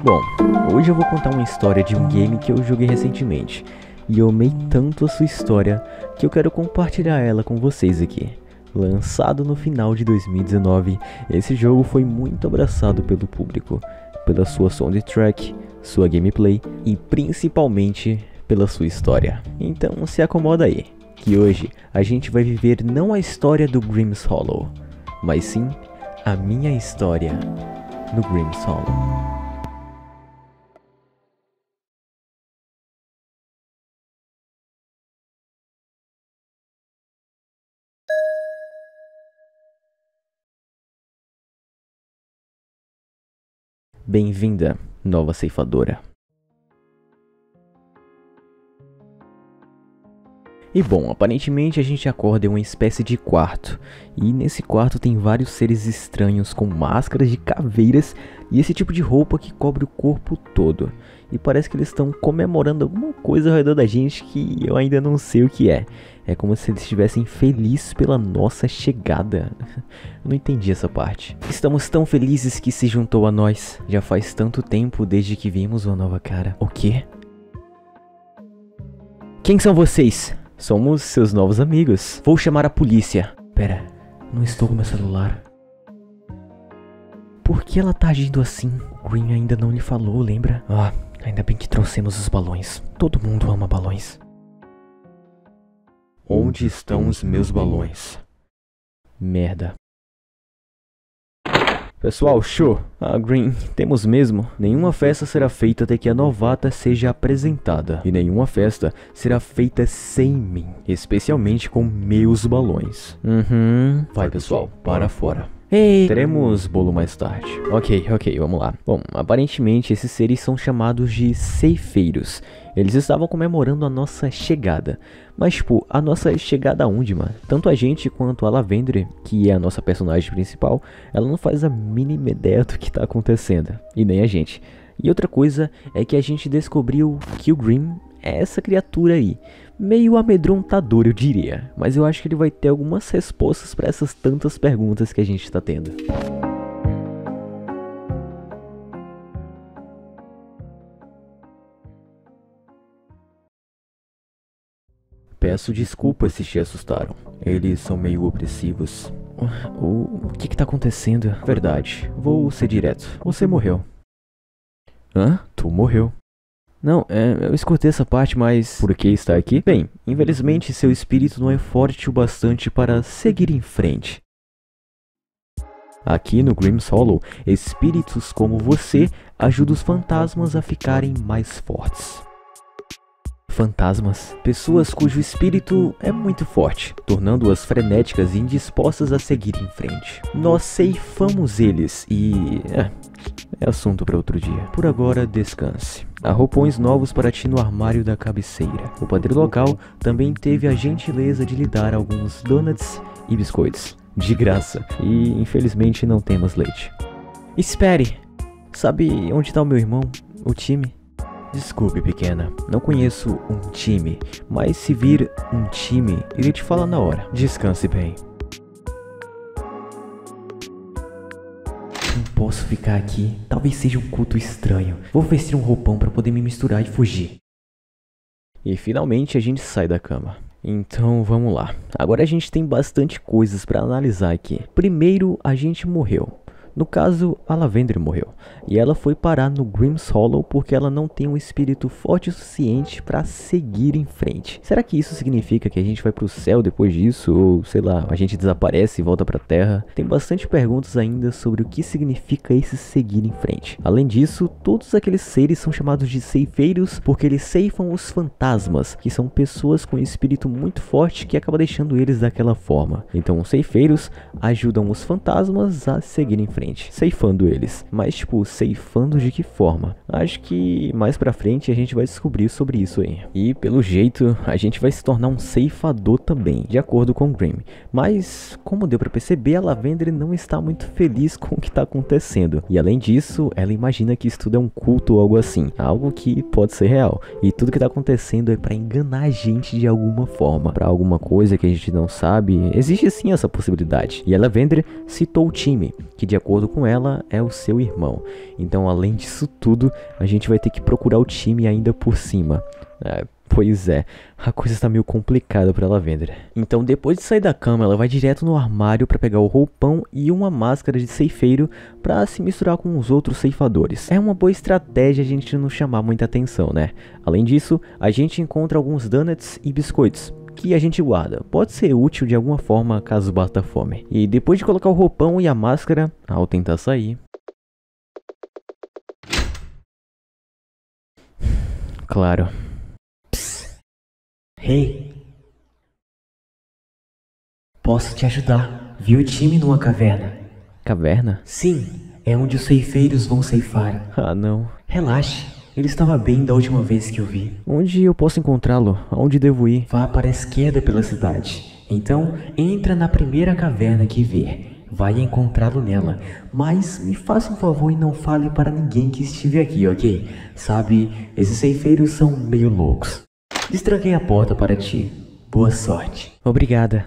Bom, hoje eu vou contar uma história de um game que eu joguei recentemente. E eu amei tanto a sua história que eu quero compartilhar ela com vocês aqui. Lançado no final de 2019, esse jogo foi muito abraçado pelo público, pela sua soundtrack, sua gameplay e principalmente pela sua história. Então se acomoda aí, que hoje a gente vai viver não a história do Grimm's Hollow, mas sim a minha história no Grimm's Hollow. Bem-vinda, nova ceifadora. E bom, aparentemente a gente acorda em uma espécie de quarto. E nesse quarto tem vários seres estranhos com máscaras de caveiras e esse tipo de roupa que cobre o corpo todo. E parece que eles estão comemorando alguma coisa ao redor da gente que eu ainda não sei o que é. É como se eles estivessem felizes pela nossa chegada. Eu não entendi essa parte. Estamos tão felizes que se juntou a nós. Já faz tanto tempo desde que vimos uma nova cara. O quê? Quem são vocês? Somos seus novos amigos. Vou chamar a polícia. Pera, não estou com meu celular. Por que ela tá agindo assim? O Green ainda não lhe falou, lembra? Ah, ainda bem que trouxemos os balões. Todo mundo ama balões. Onde estão os meus balões? Merda. Pessoal, show! Green, temos mesmo. Nenhuma festa será feita até que a novata seja apresentada. E nenhuma festa será feita sem mim. Especialmente com meus balões. Vai pessoal, para fora. Ei, teremos bolo mais tarde. Ok, vamos lá. Bom, aparentemente esses seres são chamados de ceifeiros. Eles estavam comemorando a nossa chegada. Mas tipo, a nossa chegada aonde, mano? Tanto a gente quanto a Lavender, que é a nossa personagem principal, ela não faz a mínima ideia do que tá acontecendo. E nem a gente. E outra coisa é que a gente descobriu que o Grimm é essa criatura aí. Meio amedrontador, eu diria. Mas eu acho que ele vai ter algumas respostas para essas tantas perguntas que a gente tá tendo. Peço desculpas se te assustaram. Eles são meio opressivos. O que tá acontecendo? Verdade, vou ser direto. Você morreu. Hã? Tu morreu. Não, eu escutei essa parte, mas... Por que está aqui? Bem, infelizmente seu espírito não é forte o bastante para seguir em frente. Aqui no Grimm's Hollow, espíritos como você ajudam os fantasmas a ficarem mais fortes. Fantasmas, pessoas cujo espírito é muito forte, tornando-as frenéticas e indispostas a seguir em frente. Nós ceifamos eles e... é assunto para outro dia. Por agora, descanse. Há roupões novos para ti no armário da cabeceira. O padre local também teve a gentileza de lhe dar alguns donuts e biscoitos. De graça. E infelizmente não temos leite. Espere! Sabe onde está o meu irmão? O time? Desculpe, pequena, não conheço um time, mas se vir um time, irei te falar na hora. Descanse bem. Não posso ficar aqui, talvez seja um culto estranho. Vou vestir um roupão para poder me misturar e fugir. E finalmente a gente sai da cama. Então vamos lá. Agora a gente tem bastante coisas para analisar aqui. Primeiro, a gente morreu. No caso, a Lavender morreu, e ela foi parar no Grimm's Hollow porque ela não tem um espírito forte o suficiente para seguir em frente. Será que isso significa que a gente vai pro céu depois disso, ou sei lá, a gente desaparece e volta pra terra? Tem bastante perguntas ainda sobre o que significa esse seguir em frente. Além disso, todos aqueles seres são chamados de ceifeiros porque eles ceifam os fantasmas, que são pessoas com um espírito muito forte que acaba deixando eles daquela forma. Então os ceifeiros ajudam os fantasmas a seguir em frente, ceifando eles. Mas tipo, ceifando de que forma? Acho que mais pra frente a gente vai descobrir sobre isso aí. E pelo jeito, a gente vai se tornar um ceifador também, de acordo com o Grimm. Mas, como deu pra perceber, a Lavender não está muito feliz com o que tá acontecendo. E além disso, ela imagina que isso tudo é um culto ou algo assim. Algo que pode ser real. E tudo que tá acontecendo é pra enganar a gente de alguma forma. Pra alguma coisa que a gente não sabe. Existe sim essa possibilidade. E a Lavender citou o time, que de acordo acordo com ela, é o seu irmão. Então, além disso tudo, a gente vai ter que procurar o time ainda por cima. Pois é, a coisa está meio complicada para Lavender. Então, depois de sair da cama, ela vai direto no armário para pegar o roupão e uma máscara de ceifeiro para se misturar com os outros ceifadores. É uma boa estratégia a gente não chamar muita atenção, né? Além disso, a gente encontra alguns donuts e biscoitos que a gente guarda. Pode ser útil de alguma forma caso bata fome. E depois de colocar o roupão e a máscara, ao tentar sair... Claro. Hey, posso te ajudar. Vi o time numa caverna. Caverna? Sim, é onde os ceifeiros vão ceifar. Ah, não. Relaxe, ele estava bem da última vez que eu vi. Onde eu posso encontrá-lo? Aonde devo ir? Vá para a esquerda pela cidade. Então, entra na primeira caverna que ver. Vai encontrá-lo nela. Mas me faça um favor e não fale para ninguém que estive aqui, ok? Sabe, esses ceifeiros são meio loucos. Destranquei a porta para ti. Boa sorte. Obrigada.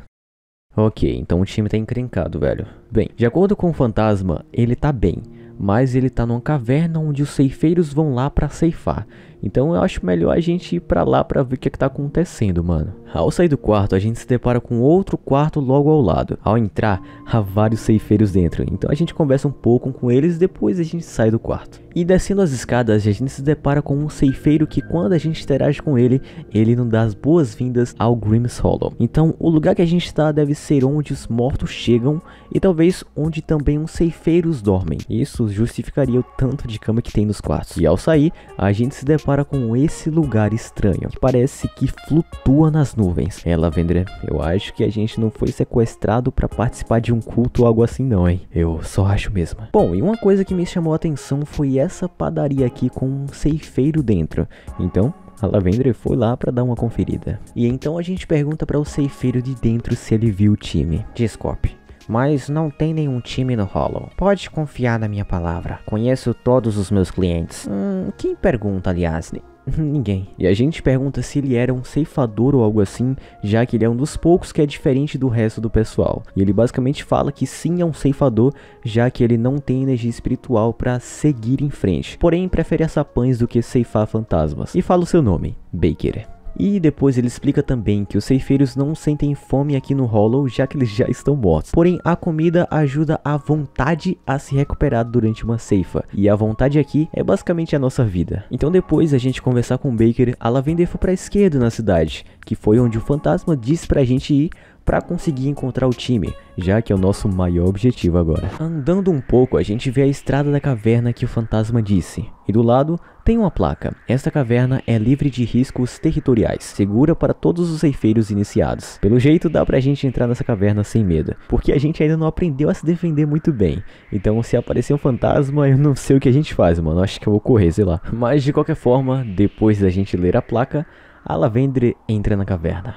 Ok, então o time tá encrencado, velho. Bem, de acordo com o fantasma, ele tá bem. Mas ele tá numa caverna onde os ceifeiros vão lá pra ceifar. Então eu acho melhor a gente ir pra lá pra ver o que tá acontecendo, mano. Ao sair do quarto, a gente se depara com outro quarto logo ao lado. Ao entrar, há vários ceifeiros dentro. Então a gente conversa um pouco com eles e depois a gente sai do quarto. E descendo as escadas, a gente se depara com um ceifeiro que quando a gente interage com ele, ele nos dá as boas-vindas ao Grimm's Hollow. Então o lugar que a gente tá deve ser onde os mortos chegam e talvez onde também os ceifeiros dormem. Isso justificaria o tanto de cama que tem nos quartos. E ao sair, a gente se depara com esse lugar estranho, que parece que flutua nas nuvens. Lavender, eu acho que a gente não foi sequestrado para participar de um culto ou algo assim não, hein? Eu só acho mesmo. Bom, e uma coisa que me chamou a atenção foi essa padaria aqui com um ceifeiro dentro. Então, a Lavender foi lá para dar uma conferida. E então a gente pergunta para o ceifeiro de dentro se ele viu o time. Desculpe, mas não tem nenhum time no Hollow. Pode confiar na minha palavra. Conheço todos os meus clientes. Quem pergunta, aliás? Ninguém. E a gente pergunta se ele era um ceifador ou algo assim, já que ele é um dos poucos que é diferente do resto do pessoal. E ele basicamente fala que sim, é um ceifador, já que ele não tem energia espiritual para seguir em frente. Porém, prefere assar pães do que ceifar fantasmas. E fala o seu nome, Baker. E depois ele explica também que os ceifeiros não sentem fome aqui no Hollow, já que eles já estão mortos. Porém, a comida ajuda a vontade a se recuperar durante uma ceifa. E a vontade aqui é basicamente a nossa vida. Então depois a gente conversar com o Baker, a Lavender foi para a esquerda na cidade, que foi onde o fantasma disse pra gente ir para conseguir encontrar o time, já que é o nosso maior objetivo agora. Andando um pouco, a gente vê a estrada da caverna que o fantasma disse. E do lado tem uma placa. Esta caverna é livre de riscos territoriais, segura para todos os ceifeiros iniciados. Pelo jeito dá pra gente entrar nessa caverna sem medo, porque a gente ainda não aprendeu a se defender muito bem. Então se aparecer um fantasma, eu não sei o que a gente faz, mano. Acho que eu vou correr, sei lá. Mas de qualquer forma, depois da gente ler a placa, a Lavender entra na caverna.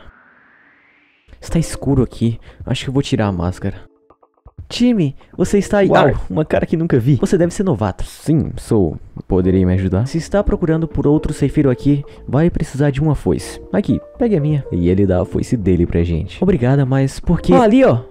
Está escuro aqui, acho que eu vou tirar a máscara. Time, você está aí. Uau, uma cara que nunca vi. Você deve ser novato. Sim, sou. Poderia me ajudar? Se está procurando por outro ceifeiro aqui, vai precisar de uma foice. Aqui, pegue a minha. E ele dá a foice dele pra gente. Obrigada, mas por que... ali, ó.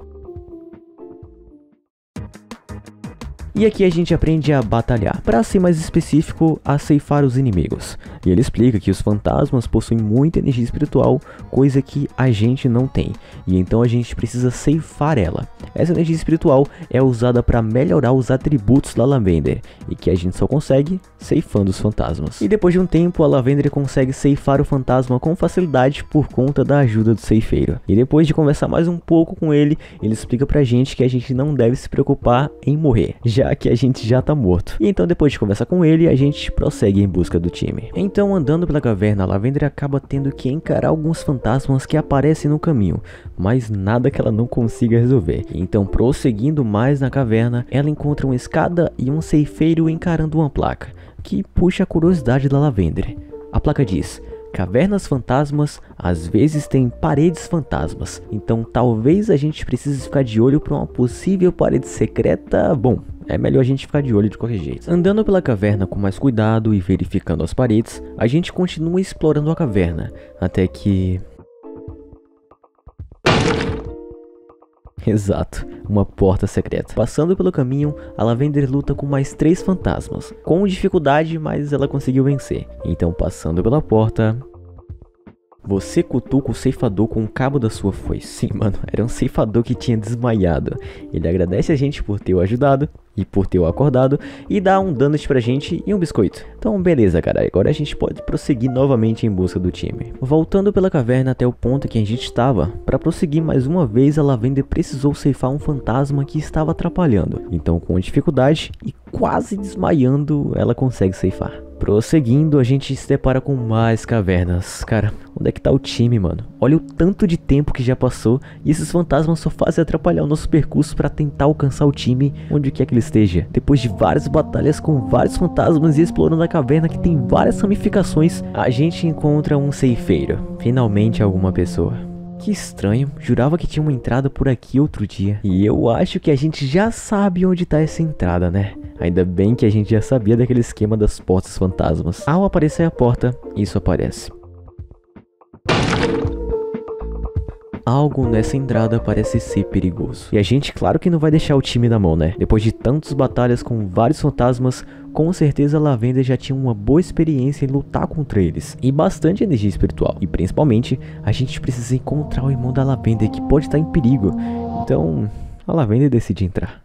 E aqui a gente aprende a batalhar, para ser mais específico, a ceifar os inimigos. E ele explica que os fantasmas possuem muita energia espiritual, coisa que a gente não tem. E então a gente precisa ceifar ela. Essa energia espiritual é usada para melhorar os atributos da Lavender, e que a gente só consegue ceifando os fantasmas. E depois de um tempo, a Lavender consegue ceifar o fantasma com facilidade por conta da ajuda do ceifeiro. E depois de conversar mais um pouco com ele, ele explica pra gente que a gente não deve se preocupar em morrer, já que a gente já tá morto. E então depois de conversar com ele, a gente prossegue em busca do time. Então andando pela caverna, a Lavender acaba tendo que encarar alguns fantasmas que aparecem no caminho, mas nada que ela não consiga resolver. Então prosseguindo mais na caverna, ela encontra uma escada e um ceifeiro encarando uma placa, que puxa a curiosidade da Lavender. A placa diz: cavernas fantasmas às vezes têm paredes fantasmas, então talvez a gente precise ficar de olho para uma possível parede secreta. Bom, é melhor a gente ficar de olho de qualquer jeito. Andando pela caverna com mais cuidado e verificando as paredes, a gente continua explorando a caverna, até que... Exato, uma porta secreta. Passando pelo caminho, a Lavender luta com mais 3 fantasmas. Com dificuldade, mas ela conseguiu vencer. Então, passando pela porta... Você cutuca o ceifador com o cabo da sua foice. Sim, mano, era um ceifador que tinha desmaiado. Ele agradece a gente por ter o ajudado e por ter o acordado e dá um donut pra gente e um biscoito. Então, beleza, cara. Agora a gente pode prosseguir novamente em busca do time. Voltando pela caverna até o ponto que a gente estava, para prosseguir mais uma vez, a Lavender precisou ceifar um fantasma que estava atrapalhando. Então, com dificuldade e quase desmaiando, ela consegue ceifar. Prosseguindo, a gente se depara com mais cavernas. Cara, onde é que tá o time, mano? Olha o tanto de tempo que já passou e esses fantasmas só fazem atrapalhar o nosso percurso para tentar alcançar o time onde quer que ele esteja. Depois de várias batalhas com vários fantasmas e explorando a caverna que tem várias ramificações, a gente encontra um ceifeiro. Finalmente alguma pessoa. Que estranho, jurava que tinha uma entrada por aqui outro dia. E eu acho que a gente já sabe onde tá essa entrada, né? Ainda bem que a gente já sabia daquele esquema das portas fantasmas. Ao aparecer a porta, isso aparece. Algo nessa entrada parece ser perigoso. E a gente, claro que não vai deixar o time na mão, né? Depois de tantas batalhas com vários fantasmas, com certeza a Lavender já tinha uma boa experiência em lutar contra eles. E bastante energia espiritual. E principalmente, a gente precisa encontrar o irmão da Lavender que pode estar em perigo. Então, a Lavender decide entrar.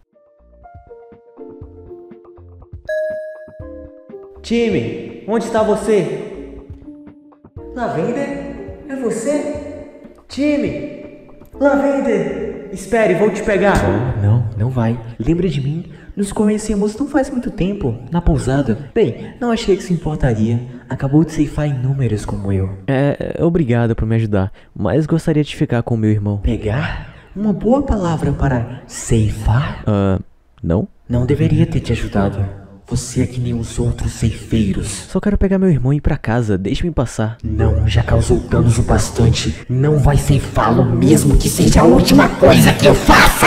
Time, onde está você? Lavender? É você? Time! Lavender! Espere, vou te pegar! Não vai. Lembra de mim? Nos conhecemos não faz muito tempo, na pousada. Bem, não achei que se importaria. Acabou de ceifar inúmeros como eu. Obrigado por me ajudar, mas gostaria de ficar com meu irmão. Pegar? Uma boa palavra para ceifar? Não? Não deveria ter te ajudado. Você é que nem os outros ceifeiros. Só quero pegar meu irmão e ir pra casa, deixe-me passar. Não, já causou danos o bastante. Não vai ceifá-lo mesmo que seja a última coisa que eu faça.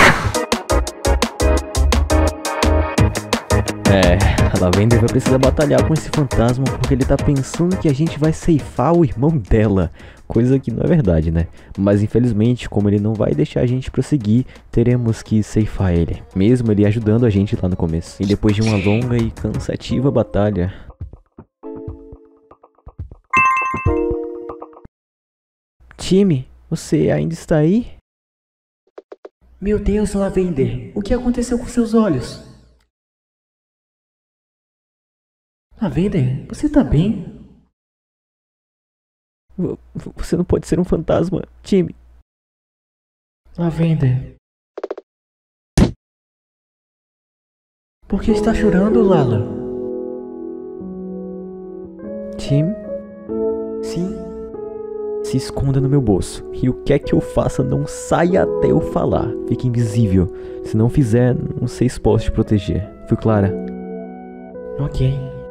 A Lavender vai precisar batalhar com esse fantasma porque ele tá pensando que a gente vai ceifar o irmão dela. Coisa que não é verdade, né? Mas infelizmente, como ele não vai deixar a gente prosseguir, teremos que ceifar ele. Mesmo ele ajudando a gente lá no começo. E depois de uma longa e cansativa batalha... Time, você ainda está aí? Meu Deus, Lavender, o que aconteceu com seus olhos? Lavender, você tá bem? Você não pode ser um fantasma, time. Lavender. Por que está chorando, Lala? Tim? Sim? Se esconda no meu bolso. E o que é que eu faça, não saia até eu falar. Fique invisível. Se não fizer, não sei se posso te proteger. Fui clara? Ok.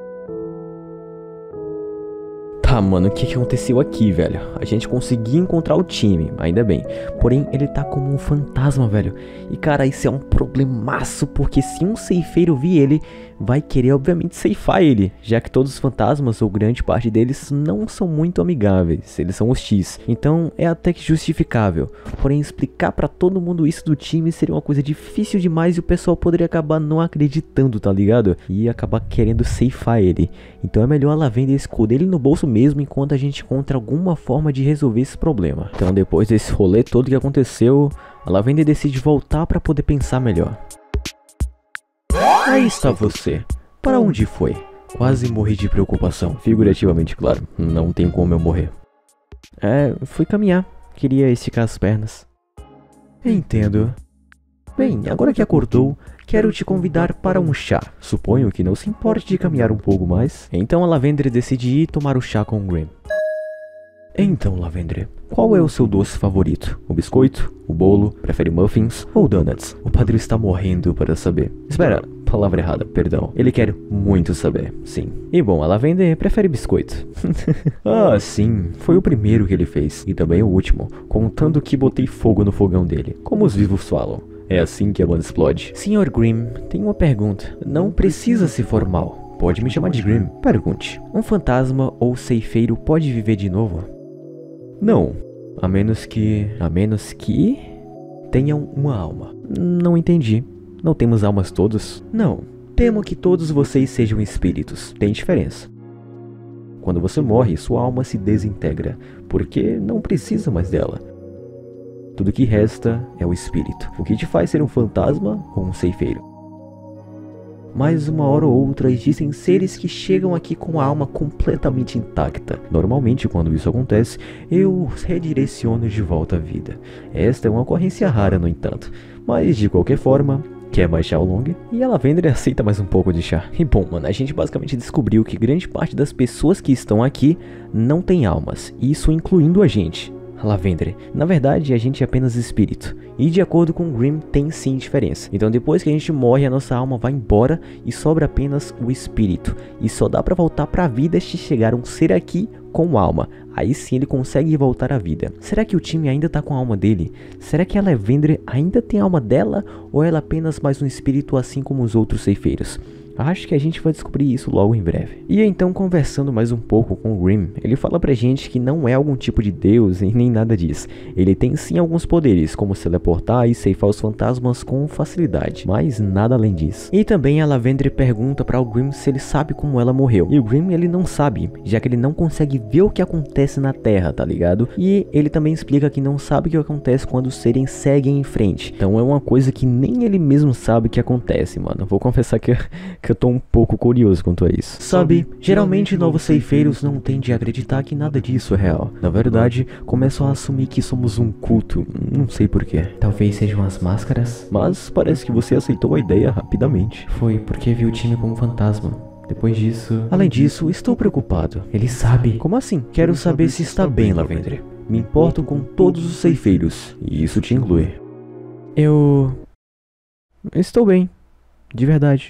Tá, mano, o que aconteceu aqui, velho? A gente conseguiu encontrar o time, ainda bem. Porém, ele tá como um fantasma, velho. E, cara, isso é um problemaço, porque se um ceifeiro vir ele, vai querer, obviamente, ceifar ele. Já que todos os fantasmas, ou grande parte deles, não são muito amigáveis. Eles são hostis. Então, é até que justificável. Porém, explicar pra todo mundo isso do time seria uma coisa difícil demais e o pessoal poderia acabar não acreditando, tá ligado? E acabar querendo ceifar ele. Então, é melhor a Lavender esconder ele no bolso mesmo enquanto a gente encontra alguma forma de resolver esse problema. Então, depois desse rolê todo que aconteceu, a Lavender decide voltar pra poder pensar melhor. Aí está você. Para onde foi? Quase morri de preocupação. Figurativamente, claro. Não tem como eu morrer. Fui caminhar. Queria esticar as pernas. Entendo. Bem, agora que acordou, quero te convidar para um chá. Suponho que não se importe de caminhar um pouco mais. Então a Lavender decide ir tomar o chá com o Grimm. Então, Lavender, qual é o seu doce favorito? O biscoito? O bolo? Prefere muffins? Ou donuts? O padre está morrendo para saber. Espera, palavra errada, perdão. Ele quer muito saber, sim. E bom, a Lavender prefere biscoito. Ah, sim, foi o primeiro que ele fez. E também o último, contando que botei fogo no fogão dele. Como os vivos falam. É assim que a banda explode. Sr. Grimm, tem uma pergunta. Não precisa ser formal. Pode me chamar de Grimm. Pergunte. Um fantasma ou ceifeiro pode viver de novo? Não. A menos que... tenham uma alma. Não entendi. Não temos almas todos? Não. Temo que todos vocês sejam espíritos. Tem diferença. Quando você morre, sua alma se desintegra, porque não precisa mais dela. Tudo que resta é o espírito, o que te faz ser um fantasma ou um ceifeiro. Mas uma hora ou outra existem seres que chegam aqui com a alma completamente intacta. Normalmente, quando isso acontece, eu os redireciono de volta à vida. Esta é uma ocorrência rara, no entanto. Mas, de qualquer forma, quer mais chá ao long? E a Lavender aceita mais um pouco de chá. E bom, mano, a gente basicamente descobriu que grande parte das pessoas que estão aqui não tem almas. Isso incluindo a gente. Lavender. Na verdade, a gente é apenas espírito. E de acordo com Grimm, tem sim diferença. Então depois que a gente morre, a nossa alma vai embora e sobra apenas o espírito. E só dá pra voltar pra vida se chegar um ser aqui com alma. Aí sim ele consegue voltar à vida. Será que o time ainda tá com a alma dele? Será que a Lavender ainda tem a alma dela? Ou ela é apenas mais um espírito assim como os outros ceifeiros? Acho que a gente vai descobrir isso logo em breve. E então, conversando mais um pouco com o Grimm, ele fala pra gente que não é algum tipo de deus e nem nada disso. Ele tem sim alguns poderes, como se teleportar e ceifar os fantasmas com facilidade, mas nada além disso. E também a Lavender pergunta para o Grimm se ele sabe como ela morreu. E o Grimm ele não sabe, já que ele não consegue ver o que acontece na Terra, tá ligado? E ele também explica que não sabe o que acontece quando os seres seguem em frente. Então é uma coisa que nem ele mesmo sabe o que acontece, mano. Vou confessar que eu tô um pouco curioso quanto a isso. Sabe, geralmente novos ceifeiros não tendem a acreditar que nada disso é real. Na verdade, começam a assumir que somos um culto, não sei porquê. Talvez sejam as máscaras? Mas parece que você aceitou a ideia rapidamente. Foi porque viu o time como fantasma. Depois disso... Além disso, estou preocupado. Ele sabe. Como assim? Quero saber se está bem, Lavender. Me importo com todos os ceifeiros, e isso te inclui. Eu estou bem, de verdade.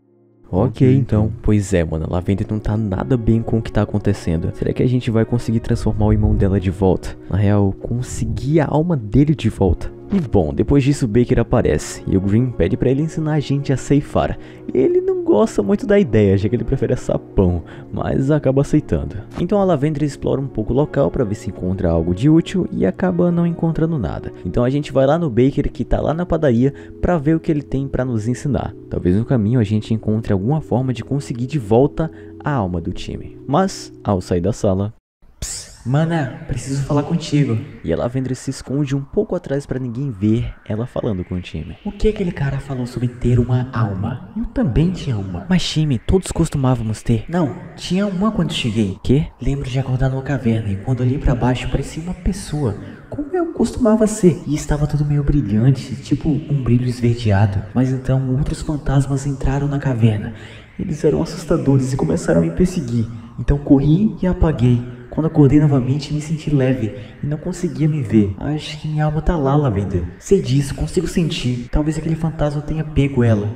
Ok, então. Pois é, mano, a Lavender não tá nada bem com o que tá acontecendo. Será que a gente vai conseguir transformar o irmão dela de volta? Na real, conseguir a alma dele de volta. E bom, depois disso o Baker aparece e o Grimm pede pra ele ensinar a gente a ceifar. Ele não gosta muito da ideia, já que ele prefere assar pão, mas acaba aceitando. Então a Lavender explora um pouco o local pra ver se encontra algo de útil e acaba não encontrando nada. Então a gente vai lá no Baker, que tá lá na padaria, pra ver o que ele tem pra nos ensinar. Talvez no caminho a gente encontre alguma forma de conseguir de volta a alma do time. Mas, ao sair da sala... Mana, preciso falar contigo. E a Lavender se esconde um pouco atrás pra ninguém ver ela falando com o time. O que aquele cara falou sobre ter uma alma? Eu também tinha uma. Mas time, todos costumávamos ter. Não, tinha uma quando cheguei. Quê? Lembro de acordar numa caverna e quando olhei pra baixo parecia uma pessoa, como eu costumava ser. E estava tudo meio brilhante, tipo um brilho esverdeado. Mas então outros fantasmas entraram na caverna. Eles eram assustadores e começaram a me perseguir. Então corri e apaguei. Quando acordei novamente, me senti leve e não conseguia me ver. Acho que minha alma tá lá, Lavender. Sei disso, consigo sentir. Talvez aquele fantasma tenha pego ela.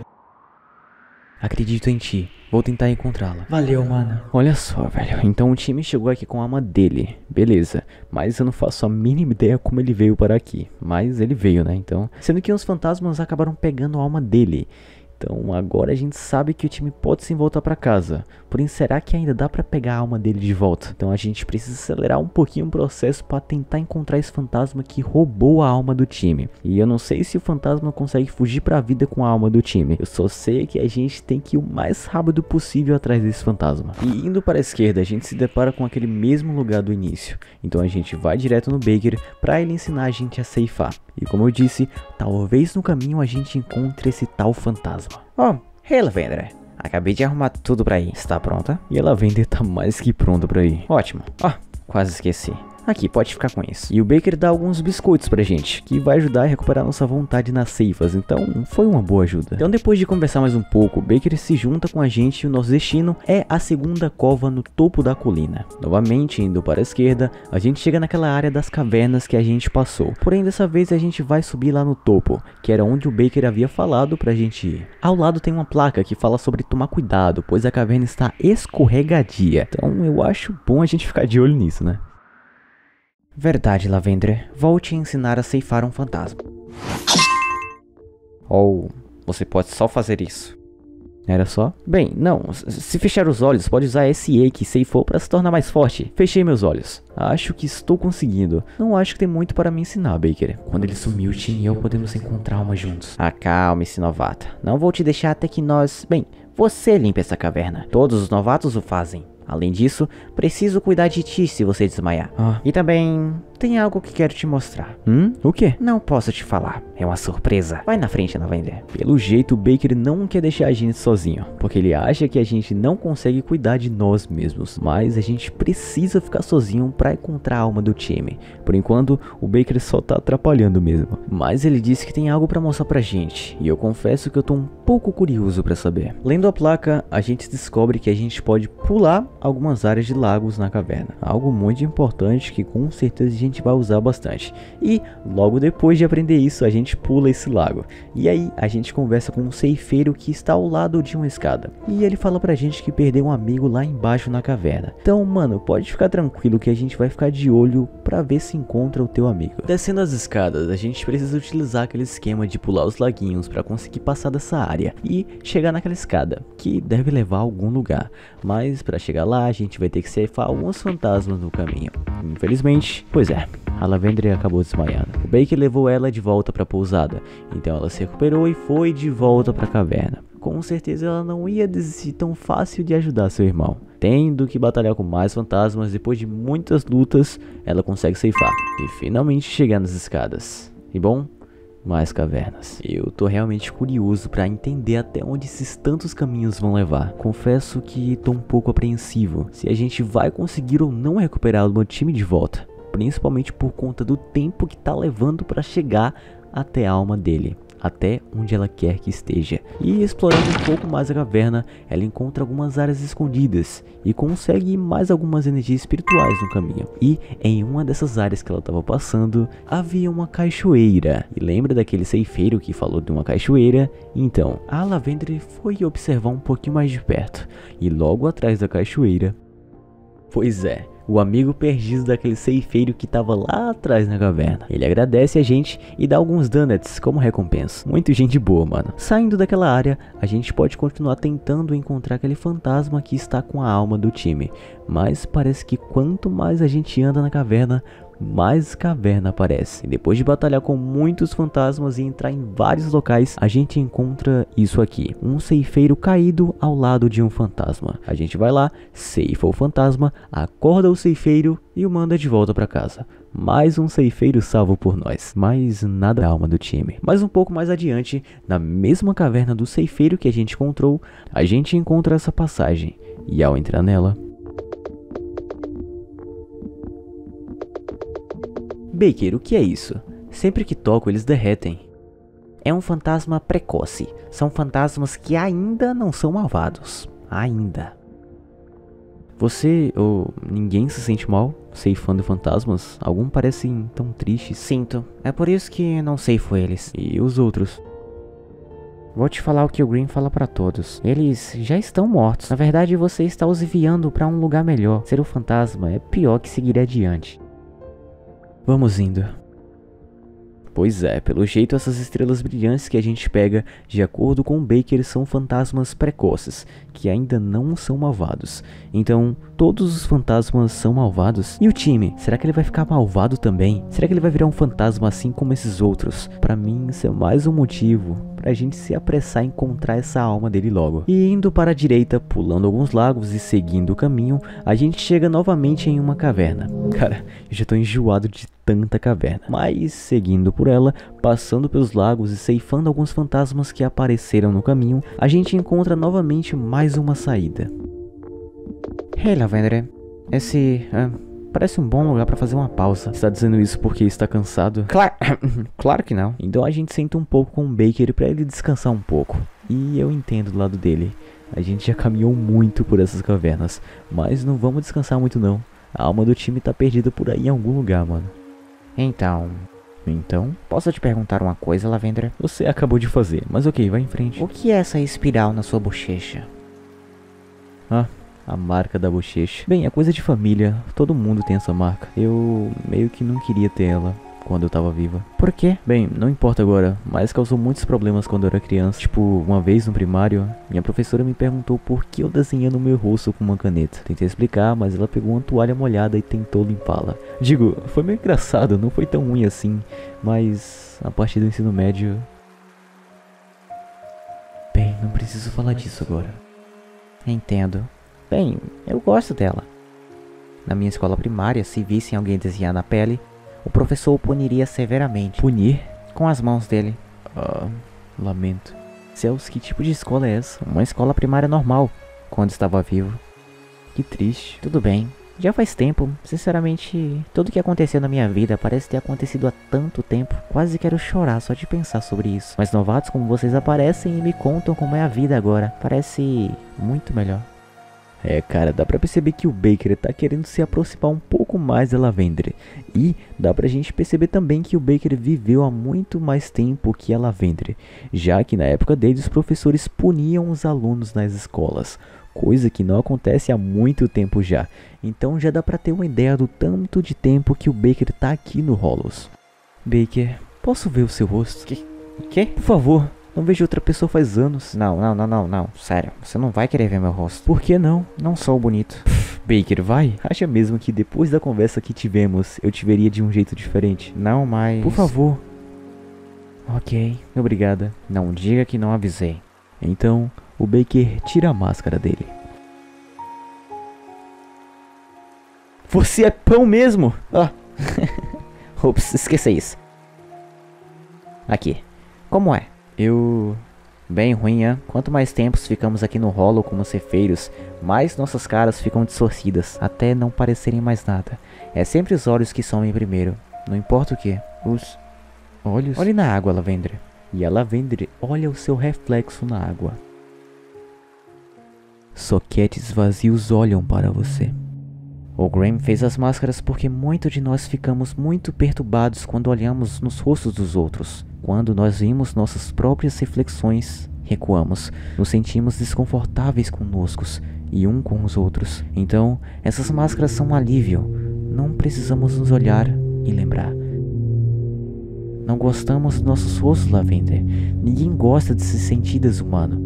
Acredito em ti. Vou tentar encontrá-la. Valeu, mano. Olha só, velho. Então o time chegou aqui com a alma dele. Beleza. Mas eu não faço a mínima ideia como ele veio para aqui. Mas ele veio, né? Então... Sendo que os fantasmas acabaram pegando a alma dele. Então agora a gente sabe que o time pode sim voltar pra casa. Porém, será que ainda dá pra pegar a alma dele de volta? Então a gente precisa acelerar um pouquinho o processo pra tentar encontrar esse fantasma que roubou a alma do time. E eu não sei se o fantasma consegue fugir pra vida com a alma do time. Eu só sei que a gente tem que ir o mais rápido possível atrás desse fantasma. E indo para a esquerda, a gente se depara com aquele mesmo lugar do início. Então a gente vai direto no Baker pra ele ensinar a gente a ceifar. E como eu disse, talvez no caminho a gente encontre esse tal fantasma. Oh, hey Lavender. Acabei de arrumar tudo pra ir. Está pronta? E a Lavender tá mais que pronta pra ir. Ótimo. Ó, quase esqueci. Aqui, pode ficar com isso. E o Baker dá alguns biscoitos pra gente, que vai ajudar a recuperar nossa vontade nas ceifas, então foi uma boa ajuda. Então depois de conversar mais um pouco, o Baker se junta com a gente e o nosso destino é a segunda cova no topo da colina. Novamente, indo para a esquerda, a gente chega naquela área das cavernas que a gente passou. Porém, dessa vez a gente vai subir lá no topo, que era onde o Baker havia falado pra gente ir. Ao lado tem uma placa que fala sobre tomar cuidado, pois a caverna está escorregadia. Então eu acho bom a gente ficar de olho nisso, né? Verdade, Lavender. Volte a ensinar a ceifar um fantasma. Ou você pode só fazer isso. Era só? Bem, não, se fechar os olhos, pode usar SE que ceifou para se tornar mais forte. Fechei meus olhos. Acho que estou conseguindo. Não acho que tem muito para me ensinar, Baker. Quando ele sumiu, o time e eu podemos encontrar uma juntos. Acalme-se, novata. Não vou te deixar até que nós... Bem, você limpe essa caverna. Todos os novatos o fazem. Além disso, preciso cuidar de ti se você desmaiar. E também tem algo que quero te mostrar. O quê? Não posso te falar. É uma surpresa. Vai na frente, Lavender. Pelo jeito, o Baker não quer deixar a gente sozinho, porque ele acha que a gente não consegue cuidar de nós mesmos. Mas a gente precisa ficar sozinho para encontrar a alma do time. Por enquanto, o Baker só tá atrapalhando mesmo. Mas ele disse que tem algo para mostrar pra gente, e eu confesso que eu tô um pouco curioso para saber. Lendo a placa, a gente descobre que a gente pode pular algumas áreas de lagos na caverna. Algo muito importante que com certeza a gente vai usar bastante. E logo depois de aprender isso, a gente pula esse lago. E aí a gente conversa com um ceifeiro que está ao lado de uma escada. E ele fala pra gente que perdeu um amigo lá embaixo na caverna. Então, mano, pode ficar tranquilo que a gente vai ficar de olho pra ver se encontra o teu amigo. Descendo as escadas, a gente precisa utilizar aquele esquema de pular os laguinhos pra conseguir passar dessa área e chegar naquela escada, que deve levar a algum lugar. Mas pra chegar lá, a gente vai ter que ceifar alguns fantasmas no caminho. Infelizmente, pois é, a Lavender acabou desmaiando. O Baker levou ela de volta para a pousada, então ela se recuperou e foi de volta para a caverna. Com certeza ela não ia desistir tão fácil de ajudar seu irmão. Tendo que batalhar com mais fantasmas, depois de muitas lutas, ela consegue ceifar e finalmente chegar nas escadas. E bom, mais cavernas. Eu tô realmente curioso para entender até onde esses tantos caminhos vão levar. Confesso que tô um pouco apreensivo se a gente vai conseguir ou não recuperar o meu time de volta, principalmente por conta do tempo que tá levando para chegar até a alma dele, até onde ela quer que esteja. E explorando um pouco mais a caverna, ela encontra algumas áreas escondidas e consegue mais algumas energias espirituais no caminho. E em uma dessas áreas que ela estava passando, havia uma cachoeira. E lembra daquele ceifeiro que falou de uma cachoeira? Então, a Lavender foi observar um pouquinho mais de perto. E logo atrás da cachoeira, pois é, o amigo perdido daquele ceifeiro que estava lá atrás na caverna. Ele agradece a gente e dá alguns donuts como recompensa. Muito gente boa, mano. Saindo daquela área, a gente pode continuar tentando encontrar aquele fantasma que está com a alma do time. Mas parece que quanto mais a gente anda na caverna, mais caverna aparece. E depois de batalhar com muitos fantasmas e entrar em vários locais, a gente encontra isso aqui, um ceifeiro caído ao lado de um fantasma. A gente vai lá, ceifa o fantasma, acorda o ceifeiro e o manda de volta para casa. Mais um ceifeiro salvo por nós, mas nada da alma do time. Mas um pouco mais adiante, na mesma caverna do ceifeiro que a gente encontrou, a gente encontra essa passagem. E ao entrar nela, Baker, o que é isso? Sempre que toco, eles derretem. É um fantasma precoce. São fantasmas que ainda não são malvados. Ainda. Você ou ninguém se sente mal ceifando fantasmas? Algum parecem tão tristes. Sinto. É por isso que não ceifo eles. E os outros? Vou te falar o que o Green fala pra todos. Eles já estão mortos. Na verdade, você está os enviando pra um lugar melhor. Ser um fantasma é pior que seguir adiante. Vamos indo. Pois é, pelo jeito essas estrelas brilhantes que a gente pega, de acordo com o Baker, são fantasmas precoces, que ainda não são malvados. Então, todos os fantasmas são malvados? E o time? Será que ele vai ficar malvado também? Será que ele vai virar um fantasma assim como esses outros? Pra mim, isso é mais um motivo pra gente se apressar a encontrar essa alma dele logo. E indo para a direita, pulando alguns lagos e seguindo o caminho, a gente chega novamente em uma caverna. Cara, eu já tô enjoado de tanta caverna. Mas, seguindo por ela, passando pelos lagos e ceifando alguns fantasmas que apareceram no caminho, a gente encontra novamente mais uma saída. Hey, Lavender. Esse... parece um bom lugar pra fazer uma pausa. Está dizendo isso porque está cansado? Claro que não. Então a gente senta um pouco com o Baker pra ele descansar um pouco. E eu entendo do lado dele. A gente já caminhou muito por essas cavernas, mas não vamos descansar muito não. A alma do time tá perdida por aí em algum lugar, mano. Então, posso te perguntar uma coisa, Lavender? Você acabou de fazer, mas ok, vai em frente. O que é essa espiral na sua bochecha? A marca da bochecha. Bem, é coisa de família, todo mundo tem essa marca. Eu meio que não queria ter ela. quando eu tava viva. Por quê? Bem, não importa agora, mas causou muitos problemas quando eu era criança. Tipo, uma vez no primário, minha professora me perguntou por que eu desenhei no meu rosto com uma caneta. Tentei explicar, mas ela pegou uma toalha molhada e tentou limpá-la. Digo, foi meio engraçado, não foi tão ruim assim, mas a partir do ensino médio... Bem, não preciso falar disso agora. Entendo. Bem, eu gosto dela. Na minha escola primária, se vissem alguém desenhar na pele, o professor o puniria severamente. Punir? Com as mãos dele. Lamento. Céus, que tipo de escola é essa? Uma escola primária normal, quando estava vivo. Que triste. Tudo bem. Já faz tempo. Sinceramente, tudo o que aconteceu na minha vida parece ter acontecido há tanto tempo. Quase quero chorar só de pensar sobre isso. Mas novatos como vocês aparecem e me contam como é a vida agora. Parece muito melhor. É, cara, dá pra perceber que o Baker tá querendo se aproximar um pouco mais da Lavender. E dá pra gente perceber também que o Baker viveu há muito mais tempo que a Lavender, já que na época dele os professores puniam os alunos nas escolas, coisa que não acontece há muito tempo já. Então já dá pra ter uma ideia do tanto de tempo que o Baker tá aqui no Hollows. Baker, posso ver o seu rosto? Que? Por favor. Não vejo outra pessoa faz anos. Não. Sério, você não vai querer ver meu rosto. Por que não? Não sou bonito. Baker, vai? Acha mesmo que depois da conversa que tivemos, eu te veria de um jeito diferente? Não, mas... Por favor. Ok. Obrigada. Não diga que não avisei. Então, o Baker tira a máscara dele. Você é pão mesmo? Ops, esqueci isso. Aqui. Como é? Bem ruim, hein? Quanto mais tempos ficamos aqui no Hollow como cefeiros, mais nossas caras ficam distorcidas, até não parecerem mais nada. É sempre os olhos que somem primeiro, não importa o que. Os olhos? Olhe na água, Lavender. E a Lavender olha o seu reflexo na água. Soquetes vazios olham para você. O Graham fez as máscaras porque muitos de nós ficamos muito perturbados quando olhamos nos rostos dos outros. Quando nós vimos nossas próprias reflexões, recuamos, nos sentimos desconfortáveis conosco e um com os outros. Então, essas máscaras são um alívio. Não precisamos nos olhar e lembrar. Não gostamos dos nossos rostos, Lavender. Ninguém gosta de se sentir desumano.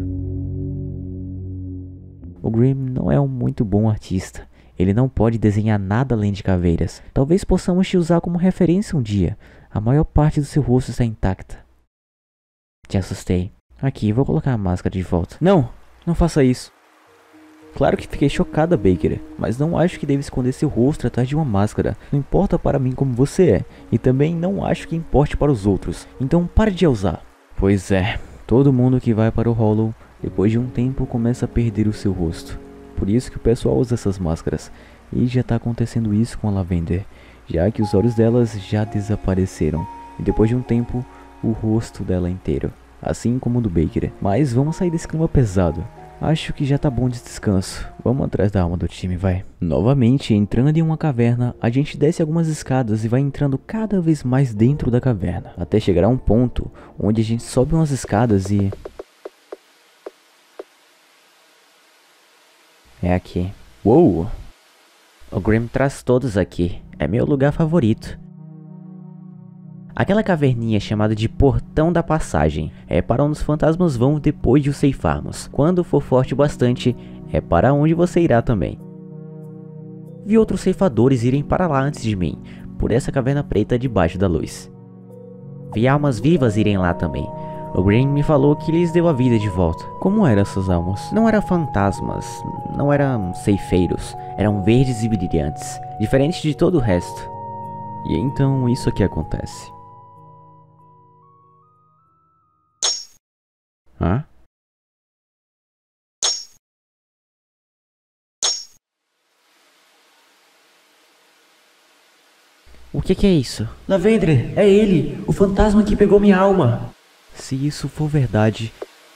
O Grimm não é um muito bom artista. Ele não pode desenhar nada além de caveiras. Talvez possamos te usar como referência um dia. A maior parte do seu rosto está intacta. Te assustei. Aqui, vou colocar a máscara de volta. Não, não faça isso. Claro que fiquei chocada, Baker, mas não acho que deve esconder seu rosto atrás de uma máscara. Não importa para mim como você é, e também não acho que importe para os outros. Então pare de a usar. Pois é, todo mundo que vai para o Hollow, depois de um tempo começa a perder o seu rosto. Por isso que o pessoal usa essas máscaras. E já está acontecendo isso com a Lavender, já que os olhos delas já desapareceram. E depois de um tempo, o rosto dela inteiro. Assim como o do Baker. Mas vamos sair desse clima pesado. Acho que já tá bom de descanso. Vamos atrás da alma do time, vai. Novamente, entrando em uma caverna, a gente desce algumas escadas e vai entrando cada vez mais dentro da caverna. Até chegar a um ponto onde a gente sobe umas escadas e... É aqui. Uou! O Grimm traz todos aqui. É meu lugar favorito. Aquela caverninha chamada de Portão da Passagem é para onde os fantasmas vão depois de o ceifarmos. Quando for forte o bastante, é para onde você irá também. Vi outros ceifadores irem para lá antes de mim, por essa caverna preta debaixo da luz. Vi almas vivas irem lá também. O Grimm me falou que lhes deu a vida de volta. Como eram essas almas? Não eram fantasmas, não eram ceifeiros, eram verdes e brilhantes, diferentes de todo o resto. E então isso aqui acontece. Hã? O que é isso? Lavender, é ele, o fantasma que pegou minha alma. Se isso for verdade...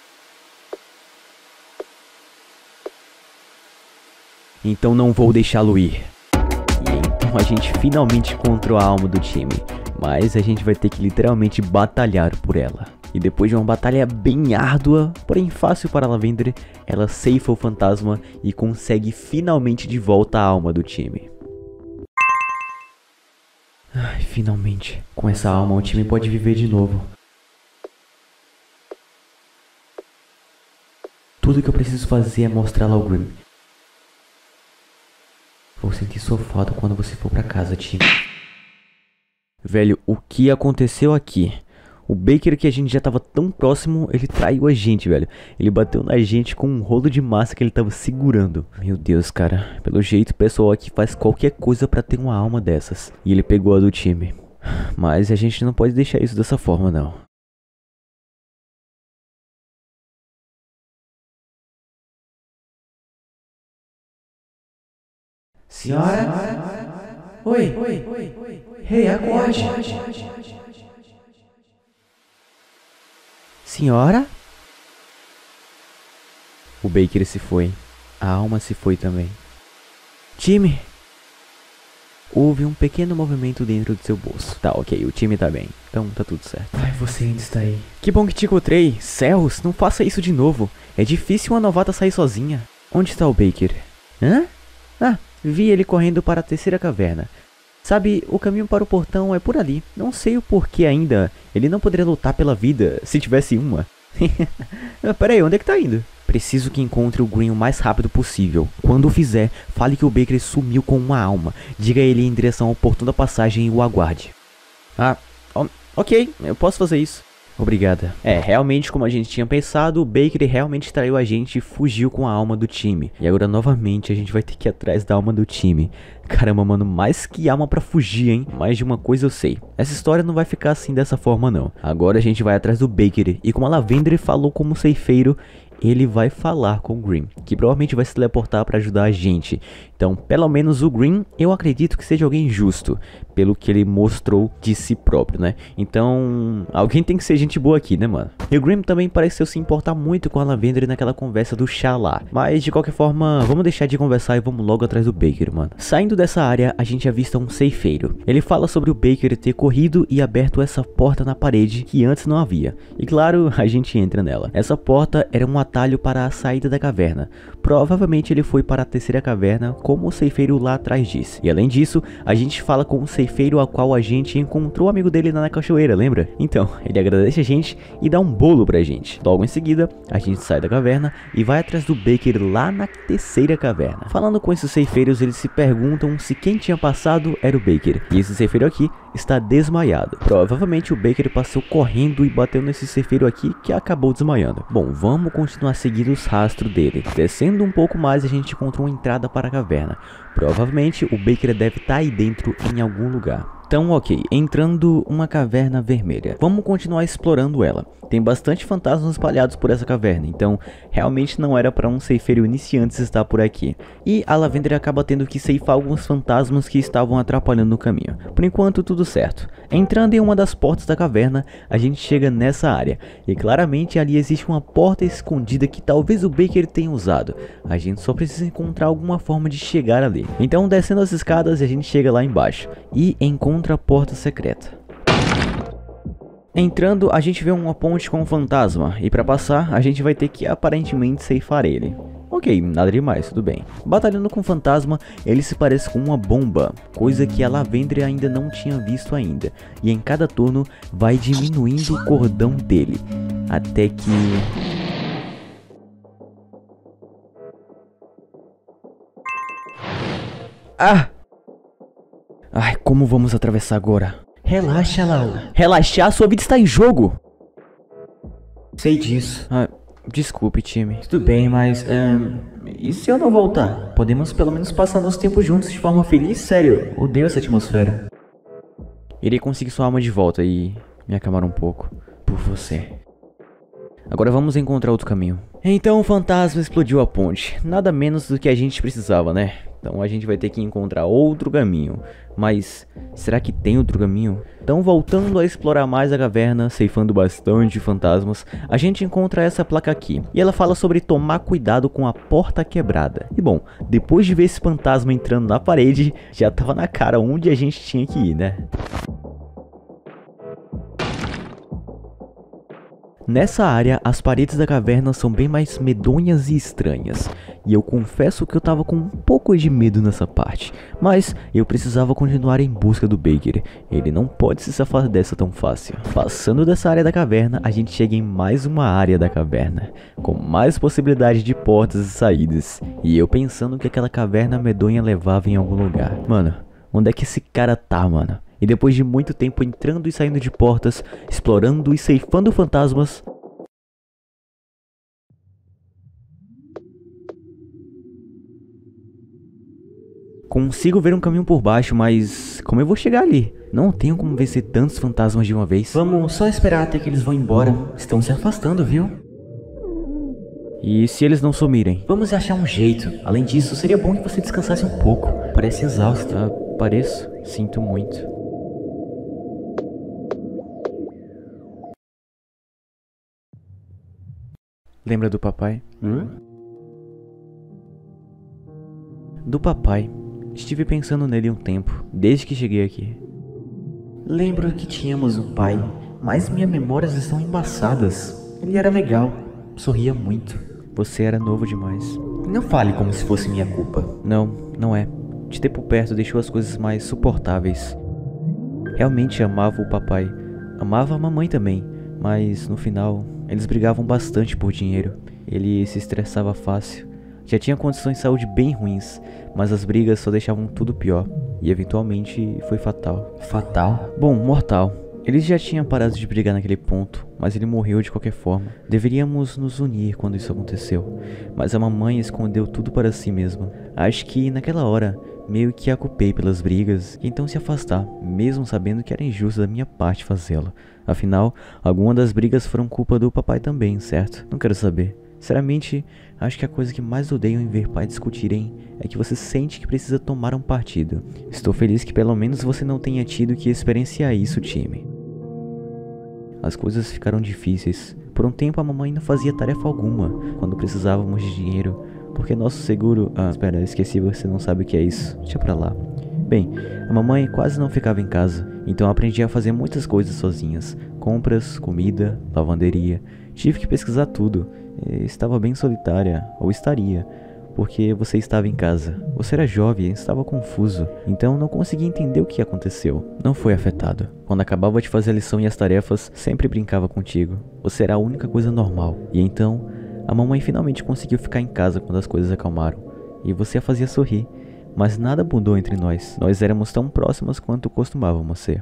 então não vou deixá-lo ir. E então a gente finalmente encontrou a alma do time. Mas a gente vai ter que literalmente batalhar por ela. E depois de uma batalha bem árdua, porém fácil para Lavender, ela ceifa o fantasma e consegue finalmente de volta a alma do time. Ai, finalmente. Com essa alma, o time pode viver de novo. Tudo que eu preciso fazer é mostrá-la ao Grim. Vou sentir sua falta quando você for pra casa, time. Velho, o que aconteceu aqui? O Baker, que a gente já tava tão próximo, ele traiu a gente, velho. Ele bateu na gente com um rolo de massa que ele tava segurando. Meu Deus, cara. Pelo jeito, o pessoal aqui faz qualquer coisa pra ter uma alma dessas. E ele pegou a do time. Mas a gente não pode deixar isso dessa forma, não. Senhora? Oi. Ei, acorde. Senhora? O Baker se foi. A alma se foi também. Time? Houve um pequeno movimento dentro do seu bolso. Tá, ok, o time tá bem. Então tá tudo certo. Ai, você ainda está aí. Que bom que te encontrei. Céus, não faça isso de novo. É difícil uma novata sair sozinha. Onde está o Baker? Hã? Ah, vi ele correndo para a terceira caverna. Sabe, o caminho para o portão é por ali. Não sei o porquê ainda. Ele não poderia lutar pela vida se tivesse uma. Pera aí, onde é que tá indo? Preciso que encontre o Green o mais rápido possível. Quando o fizer, fale que o Baker sumiu com uma alma. Diga a ele em direção ao portão da passagem e o aguarde. Ah, ok, eu posso fazer isso. Obrigada. É, realmente, como a gente tinha pensado, o Baker realmente traiu a gente e fugiu com a alma do time. E agora, novamente, a gente vai ter que ir atrás da alma do time. Caramba, mano, mais que alma pra fugir, hein? Mais de uma coisa eu sei. Essa história não vai ficar assim dessa forma, não. Agora a gente vai atrás do Baker. E como a Lavender falou como ceifeiro, ele vai falar com o Green, que provavelmente vai se teleportar para ajudar a gente. Então, pelo menos o Green, eu acredito que seja alguém justo, pelo que ele mostrou de si próprio, né? Então, alguém tem que ser gente boa aqui, né, mano? E o Green também pareceu se importar muito com a Lavender naquela conversa do chá lá. Mas, de qualquer forma, vamos deixar de conversar e vamos logo atrás do Baker, mano. Saindo dessa área, a gente avista um ceifeiro. Ele fala sobre o Baker ter corrido e aberto essa porta na parede que antes não havia. E claro, a gente entra nela. Essa porta era um atalho para a saída da caverna. Provavelmente ele foi para a terceira caverna, como o ceifeiro lá atrás disse. E além disso, a gente fala com o ceifeiro a qual a gente encontrou o amigo dele na cachoeira, lembra? Então, ele agradece a gente e dá um bolo pra gente. Logo em seguida, a gente sai da caverna e vai atrás do Baker lá na terceira caverna. Falando com esses ceifeiros, eles se perguntam se quem tinha passado era o Baker. E esse ceifeiro aqui está desmaiado. Provavelmente o Baker passou correndo e bateu nesse ceifeiro aqui que acabou desmaiando. Bom, vamos continuar seguindo os rastros dele. Descendo um pouco mais, a gente encontra uma entrada para a caverna. Provavelmente o Baker deve estar aí dentro em algum lugar. Então, ok, entrando uma caverna vermelha. Vamos continuar explorando ela. Tem bastante fantasmas espalhados por essa caverna, então realmente não era para um ceifeiro iniciante estar por aqui. E a Lavender acaba tendo que ceifar alguns fantasmas que estavam atrapalhando no caminho. Por enquanto, tudo certo. Entrando em uma das portas da caverna, a gente chega nessa área. E claramente ali existe uma porta escondida que talvez o Baker tenha usado. A gente só precisa encontrar alguma forma de chegar ali. Então, descendo as escadas, a gente chega lá embaixo e encontra a porta secreta. Entrando, a gente vê uma ponte com um fantasma, e para passar, a gente vai ter que aparentemente ceifar ele. Ok, nada demais, tudo bem. Batalhando com o fantasma, ele se parece com uma bomba, coisa que a Lavender ainda não tinha visto ainda. E em cada turno, vai diminuindo o cordão dele, até que... Ah! Ai, como vamos atravessar agora? Relaxa, Lau. Relaxar, sua vida está em jogo! Sei disso. Ah, desculpe, time. Tudo bem, mas... e se eu não voltar? Podemos pelo menos passar nosso tempo juntos de forma feliz? Sério, odeio essa atmosfera. Irei conseguir sua alma de volta e me acalmar um pouco. Por você. Agora vamos encontrar outro caminho. Então o fantasma explodiu a ponte. Nada menos do que a gente precisava, né? Então a gente vai ter que encontrar outro caminho. Mas será que tem outro caminho? Então, voltando a explorar mais a caverna, ceifando bastante fantasmas, a gente encontra essa placa aqui. E ela fala sobre tomar cuidado com a porta quebrada. E bom, depois de ver esse fantasma entrando na parede, já tava na cara onde a gente tinha que ir, né? Nessa área, as paredes da caverna são bem mais medonhas e estranhas, e eu confesso que eu tava com um pouco de medo nessa parte, mas eu precisava continuar em busca do Baker. Ele não pode se safar dessa tão fácil. Passando dessa área da caverna, a gente chega em mais uma área da caverna, com mais possibilidade de portas e saídas, e eu pensando que aquela caverna medonha levava em algum lugar. Mano, onde é que esse cara tá, mano? E depois de muito tempo entrando e saindo de portas, explorando e ceifando fantasmas, consigo ver um caminho por baixo, mas como eu vou chegar ali? Não tenho como vencer tantos fantasmas de uma vez. Vamos só esperar até que eles vão embora. Estão se afastando, viu? E se eles não sumirem? Vamos achar um jeito. Além disso, seria bom que você descansasse um pouco. Parece exausto. Pareço. Sinto muito. Lembra do papai? Do papai. Estive pensando nele um tempo, desde que cheguei aqui. Lembro que tínhamos um pai, mas minhas memórias estão embaçadas. Ele era legal, sorria muito. Você era novo demais. Não fale como se fosse minha culpa. Não é. Te ter por perto deixou as coisas mais suportáveis. Realmente amava o papai. Amava a mamãe também, mas no final eles brigavam bastante por dinheiro. Ele se estressava fácil. Já tinha condições de saúde bem ruins, mas as brigas só deixavam tudo pior. E eventualmente foi fatal. Fatal? Bom, mortal. Eles já tinham parado de brigar naquele ponto, mas ele morreu de qualquer forma. Deveríamos nos unir quando isso aconteceu, mas a mamãe escondeu tudo para si mesma. Acho que naquela hora, meio que a culpei pelas brigas e então se afastar, mesmo sabendo que era injusto da minha parte fazê-lo. Afinal, algumas das brigas foram culpa do papai também, certo? Não quero saber. Sinceramente, acho que a coisa que mais odeio em ver pais discutirem é que você sente que precisa tomar um partido. Estou feliz que pelo menos você não tenha tido que experienciar isso, time. As coisas ficaram difíceis. Por um tempo a mamãe não fazia tarefa alguma quando precisávamos de dinheiro, porque nosso seguro... espera, esqueci, você não sabe o que é isso. Deixa pra lá. Bem, a mamãe quase não ficava em casa, então eu aprendi a fazer muitas coisas sozinhas. Compras, comida, lavanderia. Tive que pesquisar tudo. Estava bem solitária, ou estaria, porque você estava em casa. Você era jovem e estava confuso, então não conseguia entender o que aconteceu. Não foi afetado. Quando acabava de fazer a lição e as tarefas, sempre brincava contigo. Você era a única coisa normal. E então, a mamãe finalmente conseguiu ficar em casa quando as coisas acalmaram. E você a fazia sorrir. Mas nada mudou entre nós. Nós éramos tão próximas quanto costumávamos ser.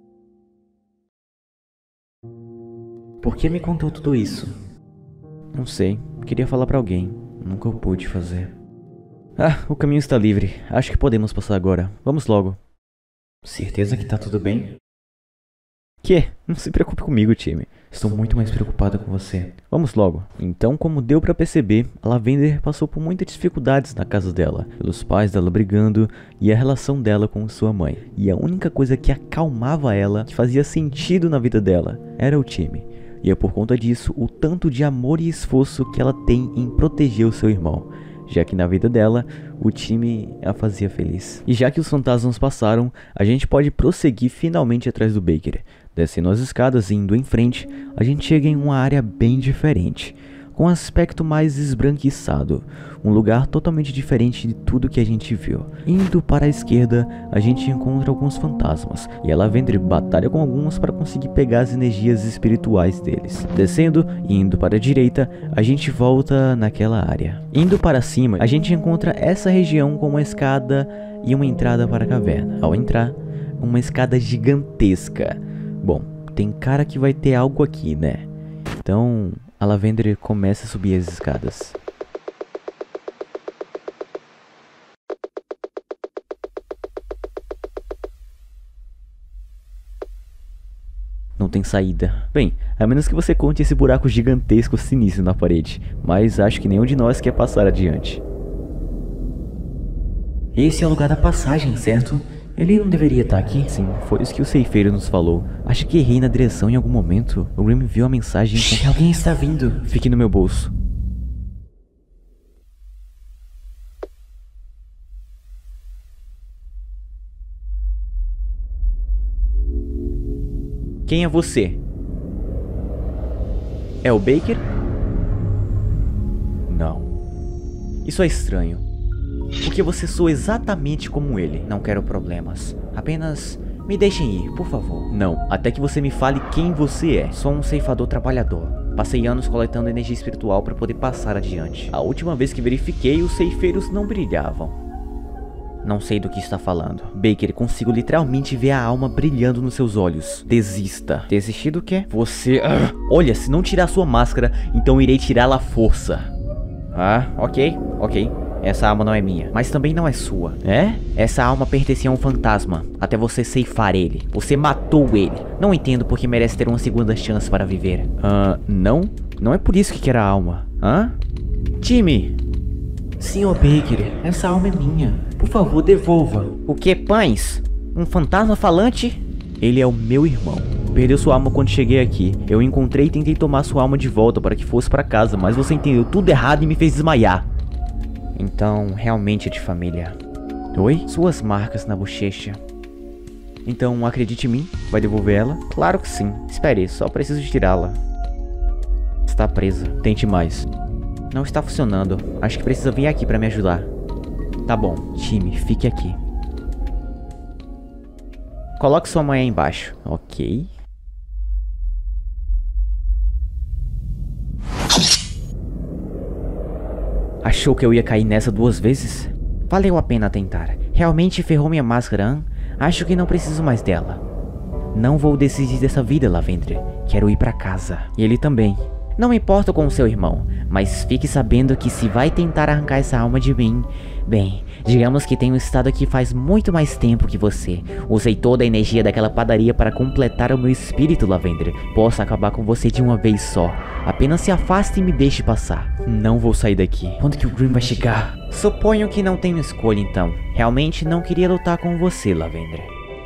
Por que me contou tudo isso? Não sei, queria falar pra alguém, nunca eu pude fazer. O caminho está livre, acho que podemos passar agora, vamos logo. Certeza que tá tudo bem? Não se preocupe comigo, time. Estou muito mais preocupado com você. Vamos logo. Então, como deu pra perceber, a Lavender passou por muitas dificuldades na casa dela, pelos pais dela brigando e a relação dela com sua mãe. E a única coisa que acalmava ela, que fazia sentido na vida dela, era o time. E é por conta disso o tanto de amor e esforço que ela tem em proteger o seu irmão, já que na vida dela, o time a fazia feliz. E já que os fantasmas passaram, a gente pode prosseguir finalmente atrás do Baker. Descendo as escadas e indo em frente, a gente chega em uma área bem diferente, com um aspecto mais esbranquiçado, um lugar totalmente diferente de tudo que a gente viu. Indo para a esquerda, a gente encontra alguns fantasmas, e a Lavender batalha com alguns para conseguir pegar as energias espirituais deles. Descendo e indo para a direita, a gente volta naquela área. Indo para cima, a gente encontra essa região com uma escada e uma entrada para a caverna. Ao entrar, uma escada gigantesca. Bom, tem cara que vai ter algo aqui, né? Então, a Lavender começa a subir as escadas. Não tem saída. Bem, a menos que você conte esse buraco gigantesco sinistro na parede, mas acho que nenhum de nós quer passar adiante. Esse é o lugar da passagem, certo? Ele não deveria estar aqui? Sim, foi isso que o ceifeiro nos falou. Acho que errei na direção em algum momento. O Grim viu a mensagem... Shhh, alguém está vindo. Fique no meu bolso. Quem é você? É o Baker? Não. Isso é estranho. Porque você soa exatamente como ele. Não quero problemas. Apenas me deixem ir, por favor. Não, até que você me fale quem você é. Sou um ceifador trabalhador. Passei anos coletando energia espiritual para poder passar adiante. A última vez que verifiquei, os ceifeiros não brilhavam. Não sei do que está falando. Baker, consigo literalmente ver a alma brilhando nos seus olhos. Desista. Desistir do quê? Você... Olha, se não tirar sua máscara, então irei tirá-la à força. Ah, ok. Essa alma não é minha, mas também não é sua. É? Essa alma pertencia a um fantasma, até você ceifar ele. Você matou ele. Não entendo porque merece ter uma segunda chance para viver. Não? Não é por isso que quer a alma. Time! Senhor Baker, essa alma é minha. Por favor, devolva. O que, pães? Um fantasma falante? Ele é o meu irmão. Perdeu sua alma quando cheguei aqui. Eu encontrei e tentei tomar sua alma de volta para que fosse para casa, mas você entendeu tudo errado e me fez desmaiar. Então, realmente é de família. Oi? Suas marcas na bochecha. Então, acredite em mim? Vai devolver ela? Claro que sim. Espere, só preciso de tirá-la. Está presa. Tente mais. Não está funcionando. Acho que precisa vir aqui para me ajudar. Tá bom, time, fique aqui. Coloque sua mãe aí embaixo. Ok. Achou que eu ia cair nessa 2 vezes? Valeu a pena tentar. Realmente ferrou minha máscara, hein? Acho que não preciso mais dela. Não vou decidir dessa vida, Lavender. Quero ir para casa. E ele também. Não me importo com o seu irmão, mas fique sabendo que se vai tentar arrancar essa alma de mim... Bem, digamos que tenho estado aqui faz muito mais tempo que você. Usei toda a energia daquela padaria para completar o meu espírito, Lavender. Posso acabar com você de uma vez só. Apenas se afaste e me deixe passar. Não vou sair daqui. Quando que o Grim vai chegar? Suponho que não tenho escolha então. Realmente não queria lutar com você, Lavender.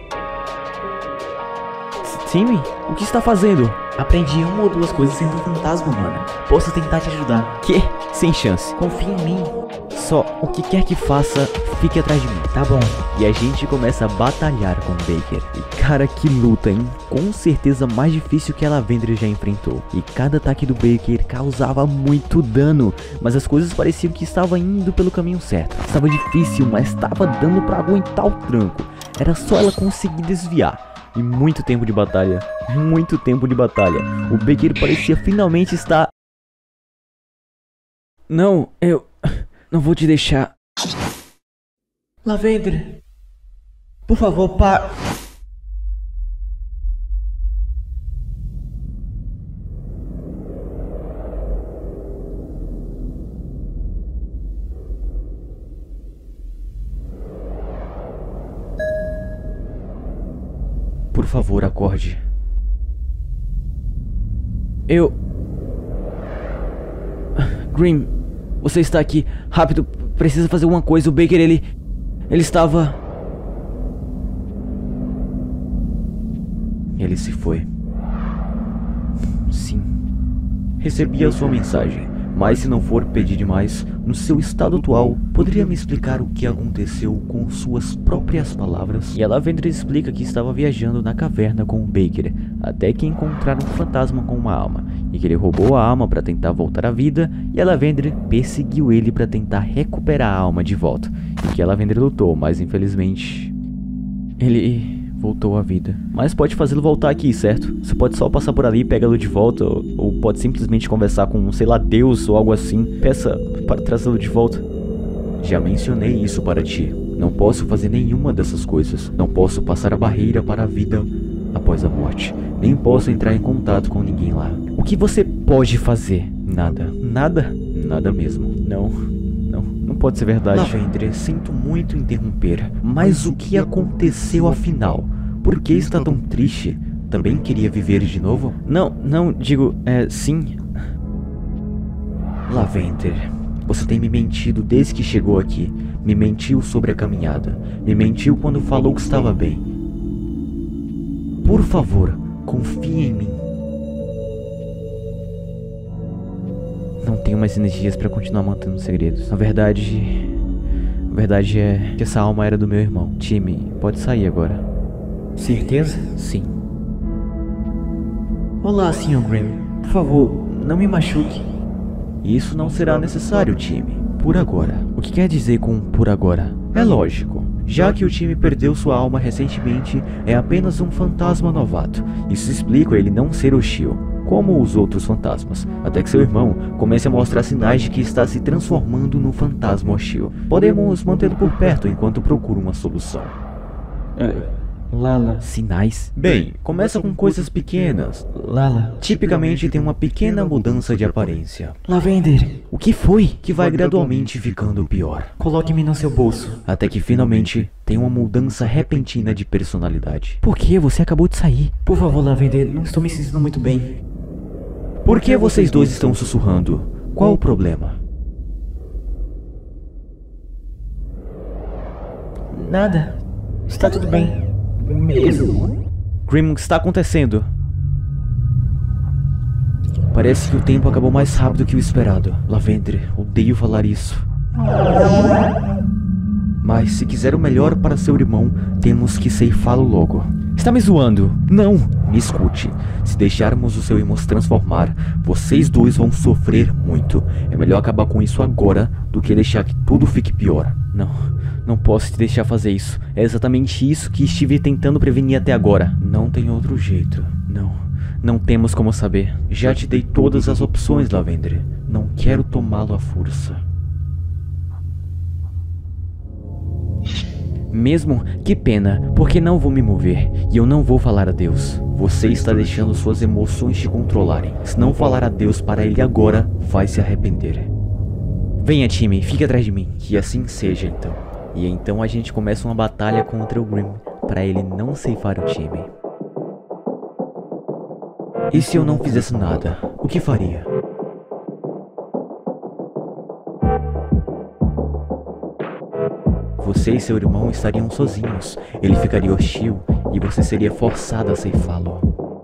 Time, o que está fazendo? Aprendi 1 ou 2 coisas sendo um fantasma, mano. Posso tentar te ajudar. Que? Sem chance. Confia em mim. Só o que quer que faça, fique atrás de mim. Tá bom. E a gente começa a batalhar com o Baker. E cara, que luta, hein? Com certeza mais difícil que a Lavender já enfrentou. E cada ataque do Baker causava muito dano. Mas as coisas pareciam que estavam indo pelo caminho certo. Estava difícil, mas estava dando pra aguentar o tranco. Era só ela conseguir desviar. E muito tempo de batalha. Muito tempo de batalha. O Baker parecia finalmente estar... Não, eu... não vou te deixar. Lavender. Por favor, pare. Por favor, acorde. Grim, você está aqui. Rápido, precisa fazer alguma coisa. O Baker, ele estava... Ele se foi. Sim. Recebi a sua mensagem. Mas se não for pedir demais, no seu estado atual, poderia me explicar o que aconteceu com suas próprias palavras? E a Lavender explica que estava viajando na caverna com o Baker, até que encontraram um fantasma com uma alma, e que ele roubou a alma para tentar voltar à vida, e a Lavender perseguiu ele para tentar recuperar a alma de volta, e que a Lavender lutou, mas infelizmente... ele... voltou à vida. Mas pode fazê-lo voltar aqui, certo? Você pode só passar por ali e pegá-lo de volta, ou pode simplesmente conversar com, sei lá, Deus ou algo assim. Peça para trazê-lo de volta. Já mencionei isso para ti. Não posso fazer nenhuma dessas coisas. Não posso passar a barreira para a vida após a morte. Nem posso entrar em contato com ninguém lá. O que você pode fazer? Nada. Nada? Nada mesmo. Não pode ser verdade. Lavender, sinto muito interromper, mas o que aconteceu afinal? Por que está tão triste? Também queria viver de novo? Não, digo, sim. Lavender, você tem me mentido desde que chegou aqui. Me mentiu sobre a caminhada. Me mentiu quando falou que estava bem. Por favor, confie em mim. Não tenho mais energias para continuar mantendo segredos. A verdade é que essa alma era do meu irmão. Time, pode sair agora. Certeza? Sim. Olá, Sr. Grim. Por favor, Não me machuque. Isso não será necessário, time. Por agora. O que quer dizer com por agora? É lógico. Já que o time perdeu sua alma recentemente, é apenas um fantasma novato. Isso explica ele não ser hostil, como os outros fantasmas, até que seu irmão comece a mostrar sinais de que está se transformando num fantasma hostil. Podemos mantê-lo por perto enquanto procura uma solução. Lala. Sinais? Bem, começa com coisas pequenas. Lala. Tipicamente tem uma pequena mudança de aparência. Lavender. O que foi? Que vai gradualmente ficando pior. Coloque-me no seu bolso. Até que finalmente tem uma mudança repentina de personalidade. Por que? Você acabou de sair. Por favor, Lavender, não estou me sentindo muito bem. Por que vocês dois estão sussurrando? Qual o problema? Nada. Está tudo bem. Mesmo. Grim, o que está acontecendo? Parece que o tempo acabou mais rápido que o esperado. Lavender, odeio falar isso. Mas se quiser o melhor para seu irmão, temos que ceifá-lo logo. Está me zoando? Não! Me escute. Se deixarmos o seu irmão se transformar, vocês dois vão sofrer muito. É melhor acabar com isso agora do que deixar que tudo fique pior. Não posso te deixar fazer isso. É exatamente isso que estive tentando prevenir até agora. Não tem outro jeito. Não temos como saber. Já te dei todas as opções, Lavender. Não quero tomá-lo à força. Mesmo? Que pena, porque não vou me mover e eu não vou falar adeus. Você está deixando suas emoções te controlarem. Se não falar adeus para ele agora, vai se arrepender. Venha, time, fique atrás de mim. Que assim seja, então. E então a gente começa uma batalha contra o Grim, para ele não ceifar o time. E se eu não fizesse nada, o que faria? Você e seu irmão estariam sozinhos. Ele ficaria hostil e você seria forçado a ceifá-lo.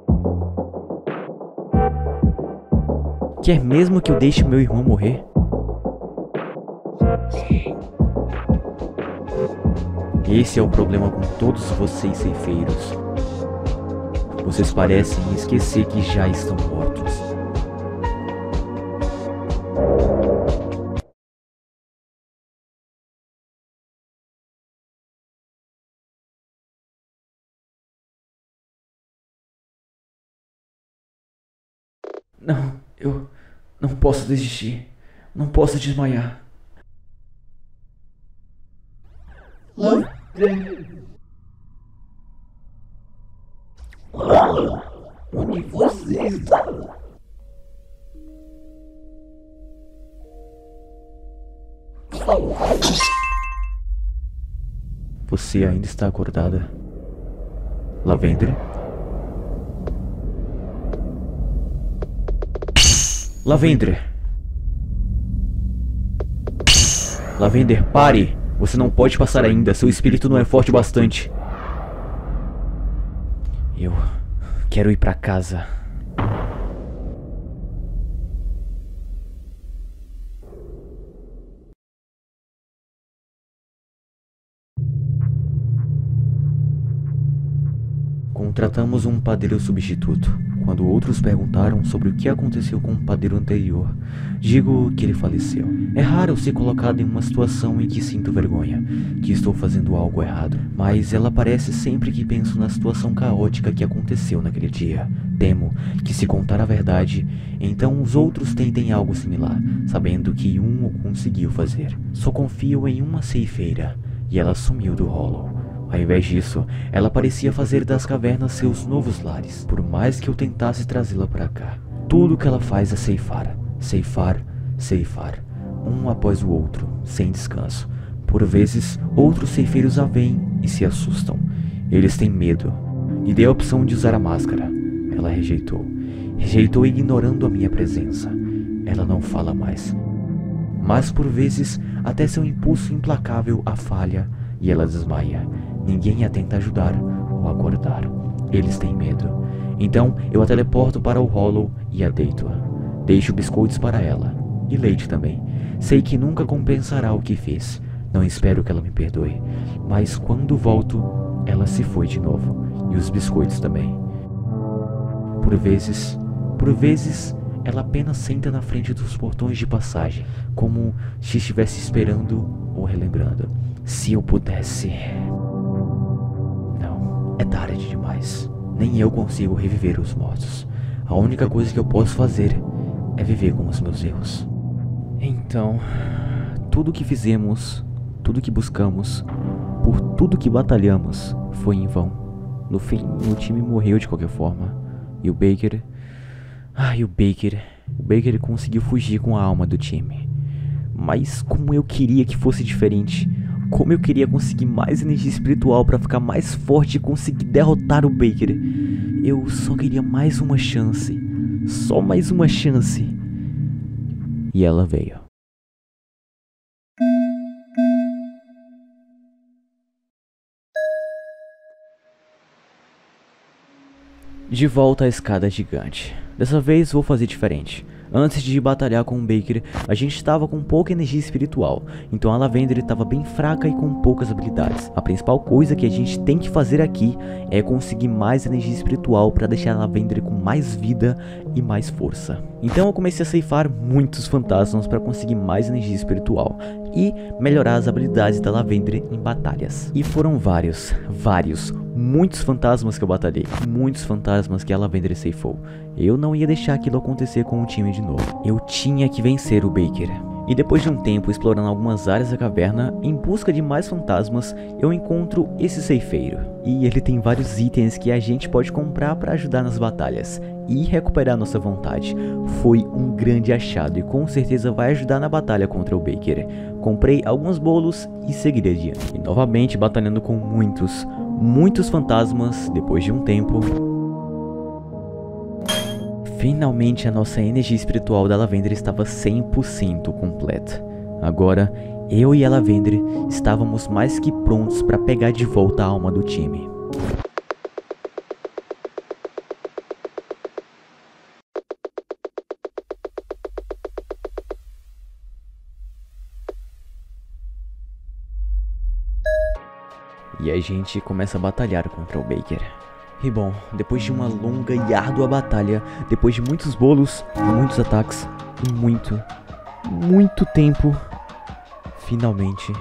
Quer mesmo que eu deixe meu irmão morrer? Esse é o problema com todos vocês ceifeiros. Vocês parecem esquecer que já estão mortos. Não, eu não posso desistir. Não posso desmaiar. Onde você está? Você ainda está acordada? Lavender? Lavender! Lavender, pare! Você não pode passar ainda, seu espírito não é forte o bastante. Eu quero ir pra casa. Contratamos um padeiro substituto. Quando outros perguntaram sobre o que aconteceu com o padeiro anterior, digo que ele faleceu. É raro ser colocado em uma situação em que sinto vergonha, que estou fazendo algo errado, mas ela aparece sempre que penso na situação caótica que aconteceu naquele dia. Temo que, se contar a verdade, então os outros tentem algo similar, sabendo que um o conseguiu fazer. Só confio em uma ceifeira, e ela sumiu do Hollow. Ao invés disso, ela parecia fazer das cavernas seus novos lares, por mais que eu tentasse trazê-la para cá. Tudo que ela faz é ceifar, ceifar, ceifar, um após o outro, sem descanso. Por vezes, outros ceifeiros a veem e se assustam. Eles têm medo. E dei a opção de usar a máscara. Ela rejeitou. Rejeitou ignorando a minha presença. Ela não fala mais. Mas por vezes, até seu impulso implacável a falha e ela desmaia. Ninguém a tenta ajudar ou acordar. Eles têm medo. Então eu a teleporto para o Hollow e a deito-a. Deixo biscoitos para ela. E leite também. Sei que nunca compensará o que fiz. Não espero que ela me perdoe. Mas quando volto, ela se foi de novo. E os biscoitos também. Por vezes, ela apenas senta na frente dos portões de passagem, como se estivesse esperando ou relembrando. Se eu pudesse... Não, é tarde demais. Nem eu consigo reviver os mortos. A única coisa que eu posso fazer é viver com os meus erros. Então, tudo que fizemos, tudo que buscamos, por tudo que batalhamos, foi em vão. No fim, o time morreu de qualquer forma. E o Baker... O Baker conseguiu fugir com a alma do time. Mas como eu queria que fosse diferente. Como eu queria conseguir mais energia espiritual para ficar mais forte e conseguir derrotar o Baker. Eu só queria mais uma chance. Só mais uma chance. E ela veio. De volta à escada gigante. Dessa vez vou fazer diferente. Antes de batalhar com o Baker, a gente estava com pouca energia espiritual, então a Lavender estava bem fraca e com poucas habilidades. A principal coisa que a gente tem que fazer aqui é conseguir mais energia espiritual para deixar a Lavender com mais vida e mais força. Então eu comecei a ceifar muitos fantasmas para conseguir mais energia espiritual e melhorar as habilidades da Lavender em batalhas. E foram muitos fantasmas que eu batalhei, muitos fantasmas que a Lavender ceifou. Eu não ia deixar aquilo acontecer com o time de novo. Eu tinha que vencer o Baker. E depois de um tempo explorando algumas áreas da caverna, em busca de mais fantasmas, eu encontro esse ceifeiro. E ele tem vários itens que a gente pode comprar para ajudar nas batalhas e recuperar nossa vontade. Foi um grande achado e com certeza vai ajudar na batalha contra o Baker. Comprei alguns bolos e segui adiante. E novamente batalhando com muitos fantasmas. Depois de um tempo, finalmente a nossa energia espiritual da Lavender estava 100% completa. Agora, eu e a Lavender estávamos mais que prontos para pegar de volta a alma do time. E a gente começa a batalhar contra o Baker. E bom, depois de uma longa e árdua batalha, depois de muitos bolos, muitos ataques e muito tempo, finalmente...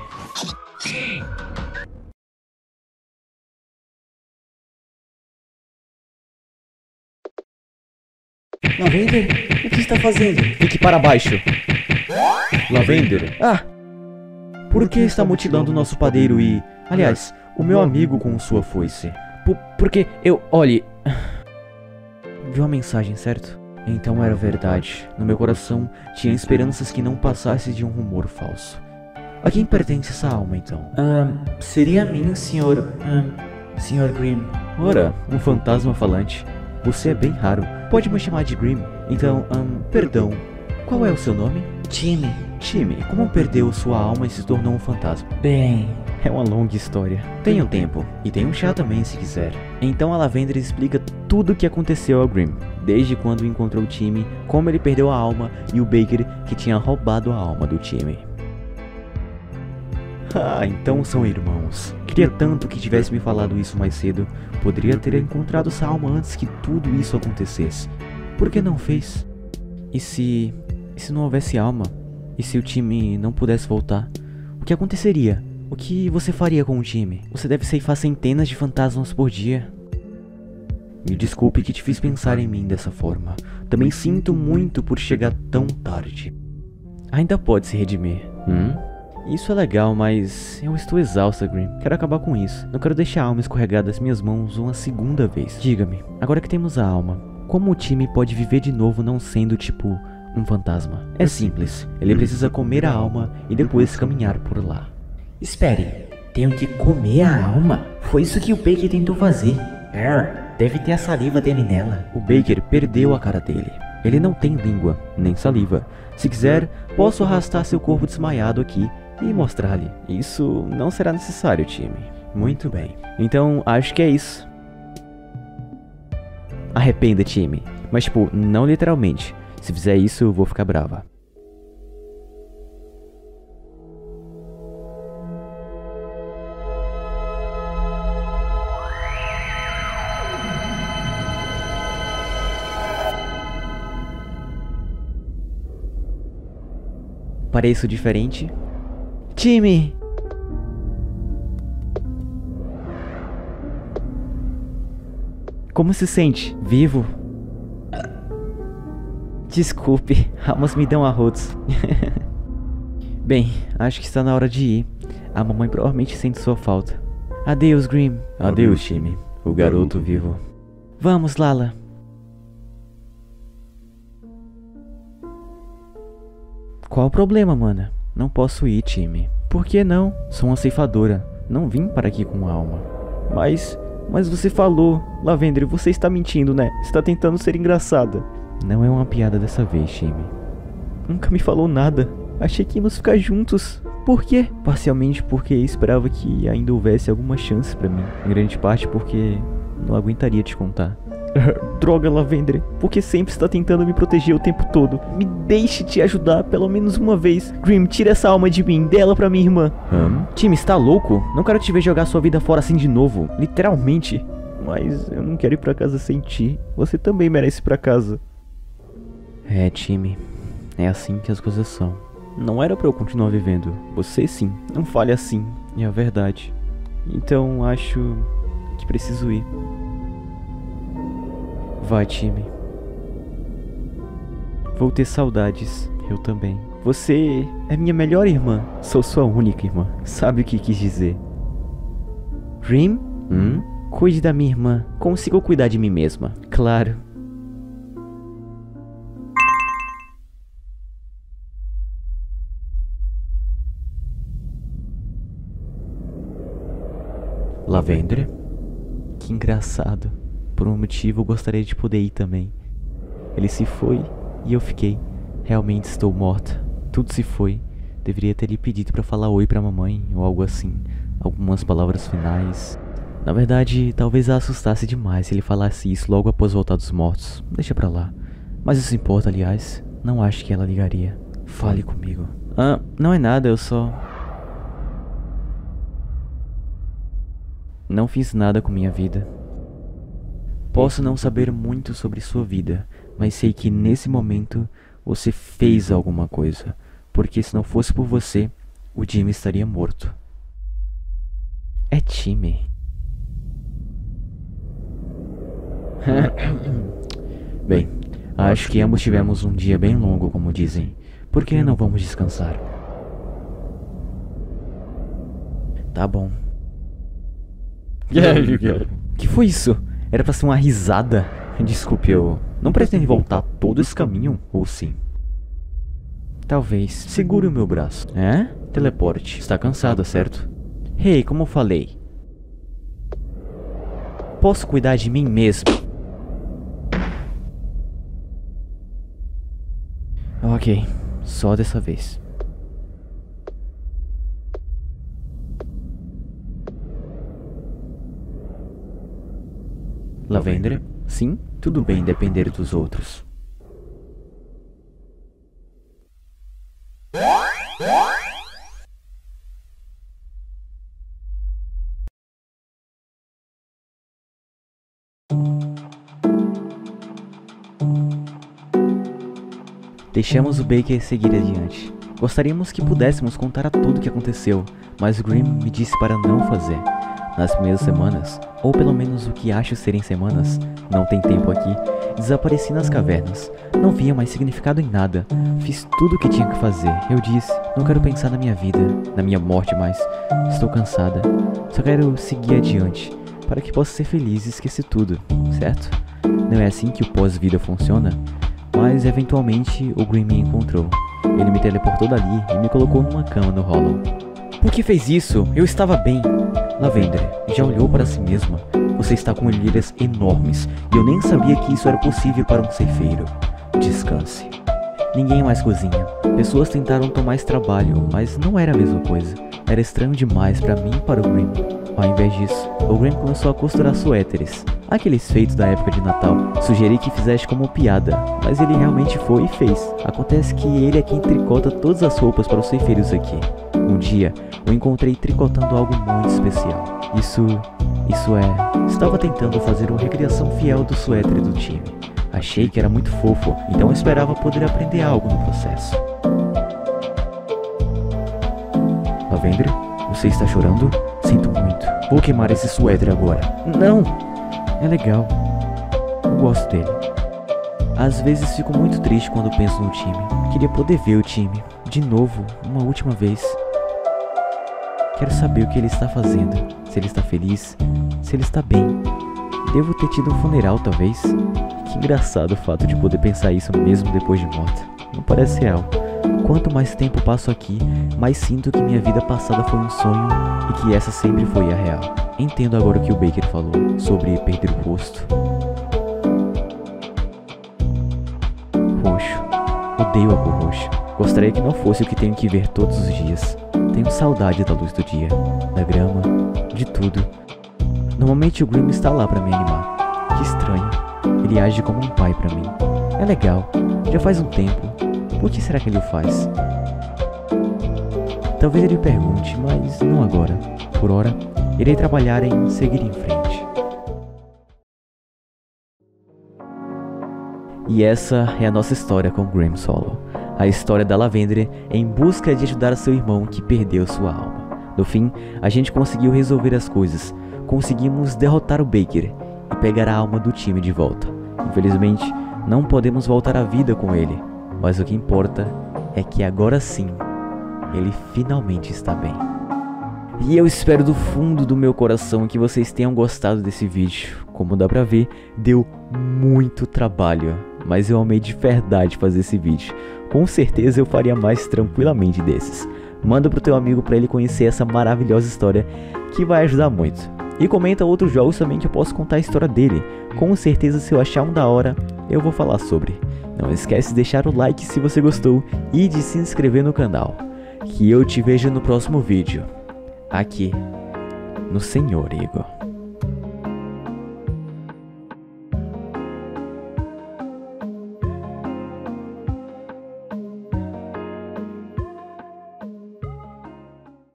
Lavender, o que está fazendo? Fique para baixo! Lavender! Por que está mutilando o nosso padeiro e... Aliás, o meu amigo com sua foice? Porque olhe... Viu a mensagem, certo? Então era verdade. No meu coração tinha esperanças que não passasse de um rumor falso. A quem pertence essa alma, então? Seria a mim, Sr. Grimm. Ora, um fantasma falante. Você é bem raro. Pode me chamar de Grimm. Então, perdão. Qual é o seu nome? Time, como perdeu sua alma e se tornou um fantasma? Bem... É uma longa história. Tem um tempo, e tem um chá também se quiser. Então a Lavender explica tudo o que aconteceu ao Grimm, desde quando encontrou o time, como ele perdeu a alma e o Baker que tinha roubado a alma do time. Então são irmãos. Queria tanto que tivesse me falado isso mais cedo. Poderia ter encontrado essa alma antes que tudo isso acontecesse. Por que não fez? E se não houvesse alma? E se o time não pudesse voltar? O que aconteceria? O que você faria com o time? Você deve ceifar centenas de fantasmas por dia. Me desculpe que te fiz pensar em mim dessa forma. Também sinto muito por chegar tão tarde. Ainda pode se redimir. Isso é legal, mas eu estou exausta, Grimm. Quero acabar com isso. Não quero deixar a alma escorregar das minhas mãos uma segunda vez. Diga-me, agora que temos a alma, como o time pode viver de novo não sendo tipo um fantasma? É simples. Ele precisa comer a alma e depois caminhar por lá. Espere, tenho que comer a alma? Foi isso que o Baker tentou fazer. Deve ter a saliva dele nela. O Baker perdeu a cara dele. Ele não tem língua, nem saliva. Se quiser, posso arrastar seu corpo desmaiado aqui e mostrar-lhe. Isso não será necessário, time. Muito bem. Então, acho que é isso. Arrependa, time. Mas, tipo, não literalmente. Se fizer isso, eu vou ficar brava. pareço diferente? Time! Como se sente? Vivo? Desculpe, almas me dão arrotos. Bem, acho que está na hora de ir. A mamãe provavelmente sente sua falta. Adeus, Grim. Adeus, time. O garoto vivo. Vamos, Lala. Qual o problema, mana? Não posso ir, time. Por que não? Sou uma ceifadora. Não vim para aqui com alma. Mas você falou. Lavender, você está mentindo, né? Está tentando ser engraçada. Não é uma piada dessa vez, time. Nunca me falou nada. Achei que íamos ficar juntos. Por quê? Parcialmente porque esperava que ainda houvesse alguma chance pra mim. Em grande parte porque não aguentaria te contar. Droga, Lavender. Por que sempre está tentando me proteger o tempo todo? Me deixe te ajudar pelo menos uma vez. Grim, tira essa alma de mim. Dê ela pra minha irmã. Time, está louco? Não quero te ver jogar sua vida fora assim de novo. Literalmente. Mas eu não quero ir pra casa sem ti. Você também merece ir pra casa. É, time. É assim que as coisas são. Não era pra eu continuar vivendo. Você sim. Não fale assim. É a verdade. Então acho que preciso ir. Vai, time. Vou ter saudades. Eu também. Você é minha melhor irmã. Sou sua única irmã. Sabe o que quis dizer? Dream? Cuide da minha irmã. Consigo cuidar de mim mesma. Claro. Lavender? Que engraçado. Por um motivo eu gostaria de poder ir também. Ele se foi e eu fiquei. Realmente estou morta. Tudo se foi. Deveria ter lhe pedido pra falar oi pra mamãe ou algo assim. Algumas palavras finais. Na verdade, talvez a assustasse demais se ele falasse isso logo após voltar dos mortos. Deixa pra lá. Mas isso importa, aliás. Não acho que ela ligaria. Fale comigo. Não é nada, eu só... Não fiz nada com minha vida. Posso não saber muito sobre sua vida, mas sei que nesse momento você fez alguma coisa. Porque se não fosse por você, o Jimmy estaria morto. É time. Bem, acho que ambos tivemos um dia bem longo, como dizem. Por que não vamos descansar? Tá bom. Que foi isso? Era pra ser uma risada? Desculpe, eu não pretendo voltar todo esse caminho, ou sim? Talvez. Segure o meu braço. É? Teleporte. Está cansada, certo? Hey, como eu falei. Posso cuidar de mim mesmo. Ok, só dessa vez. Lavender? Sim, tudo bem depender dos outros. Deixamos o Baker seguir adiante. Gostaríamos que pudéssemos contar a tudo o que aconteceu, mas Grimm me disse para não fazer. Nas primeiras semanas, ou pelo menos o que acho serem semanas, não tem tempo aqui, desapareci nas cavernas. Não via mais significado em nada. Fiz tudo o que tinha que fazer. Eu disse, não quero pensar na minha vida, na minha morte mais. Estou cansada. Só quero seguir adiante, para que possa ser feliz e esquecer tudo, certo? Não é assim que o pós-vida funciona? Mas eventualmente o Grimm me encontrou. Ele me teleportou dali e me colocou numa cama no Hollow. Por que fez isso? Eu estava bem. Lavender, já olhou para si mesma? Você está com olheiras enormes e eu nem sabia que isso era possível para um ceifeiro. Descanse. Ninguém mais cozinha. Pessoas tentaram tomar esse trabalho, mas não era a mesma coisa. Era estranho demais para mim e para o Grimm. Ao invés disso, o Grimm começou a costurar suéteres. Aqueles feitos da época de Natal. Sugeri que fizesse como piada, mas ele realmente foi e fez. Acontece que ele é quem tricota todas as roupas para os ceifeiros aqui. Um dia, eu encontrei tricotando algo muito especial. Isso é... Estava tentando fazer uma recriação fiel do suéter do time. Achei que era muito fofo, então eu esperava poder aprender algo no processo. Lavender? Você está chorando? Sinto muito. Vou queimar esse suéter agora. Não! É legal. Eu gosto dele. Às vezes fico muito triste quando penso no time. Queria poder ver o time de novo, uma última vez. Quero saber o que ele está fazendo. Se ele está feliz, se ele está bem. Devo ter tido um funeral, talvez. Que engraçado o fato de poder pensar isso mesmo depois de morta. Não parece real. Quanto mais tempo passo aqui, mais sinto que minha vida passada foi um sonho e que essa sempre foi a real. Entendo agora o que o Baker falou sobre perder o rosto. Roxo. Odeio a cor roxa. Gostaria que não fosse o que tenho que ver todos os dias. Tenho saudade da luz do dia, da grama, de tudo. Normalmente o Grimm está lá pra me animar. Que estranho. Ele age como um pai pra mim. É legal. Já faz um tempo. Por que será que ele o faz? Talvez ele pergunte, mas não agora. Por hora, irei trabalhar em seguir em frente. E essa é a nossa história com Grimm Solo. A história da Lavender em busca de ajudar seu irmão que perdeu sua alma. No fim, a gente conseguiu resolver as coisas. Conseguimos derrotar o Baker e pegar a alma do time de volta. Infelizmente, não podemos voltar à vida com ele. Mas o que importa é que agora sim, ele finalmente está bem. E eu espero do fundo do meu coração que vocês tenham gostado desse vídeo. Como dá pra ver, deu muito trabalho, mas eu amei de verdade fazer esse vídeo. Com certeza eu faria mais tranquilamente desses. Manda pro teu amigo pra ele conhecer essa maravilhosa história que vai ajudar muito. E comenta outros jogos também que eu posso contar a história dele. Com certeza se eu achar um da hora, eu vou falar sobre. Não esquece de deixar o like se você gostou e de se inscrever no canal. Que eu te vejo no próximo vídeo. Aqui, no Senhor Igor.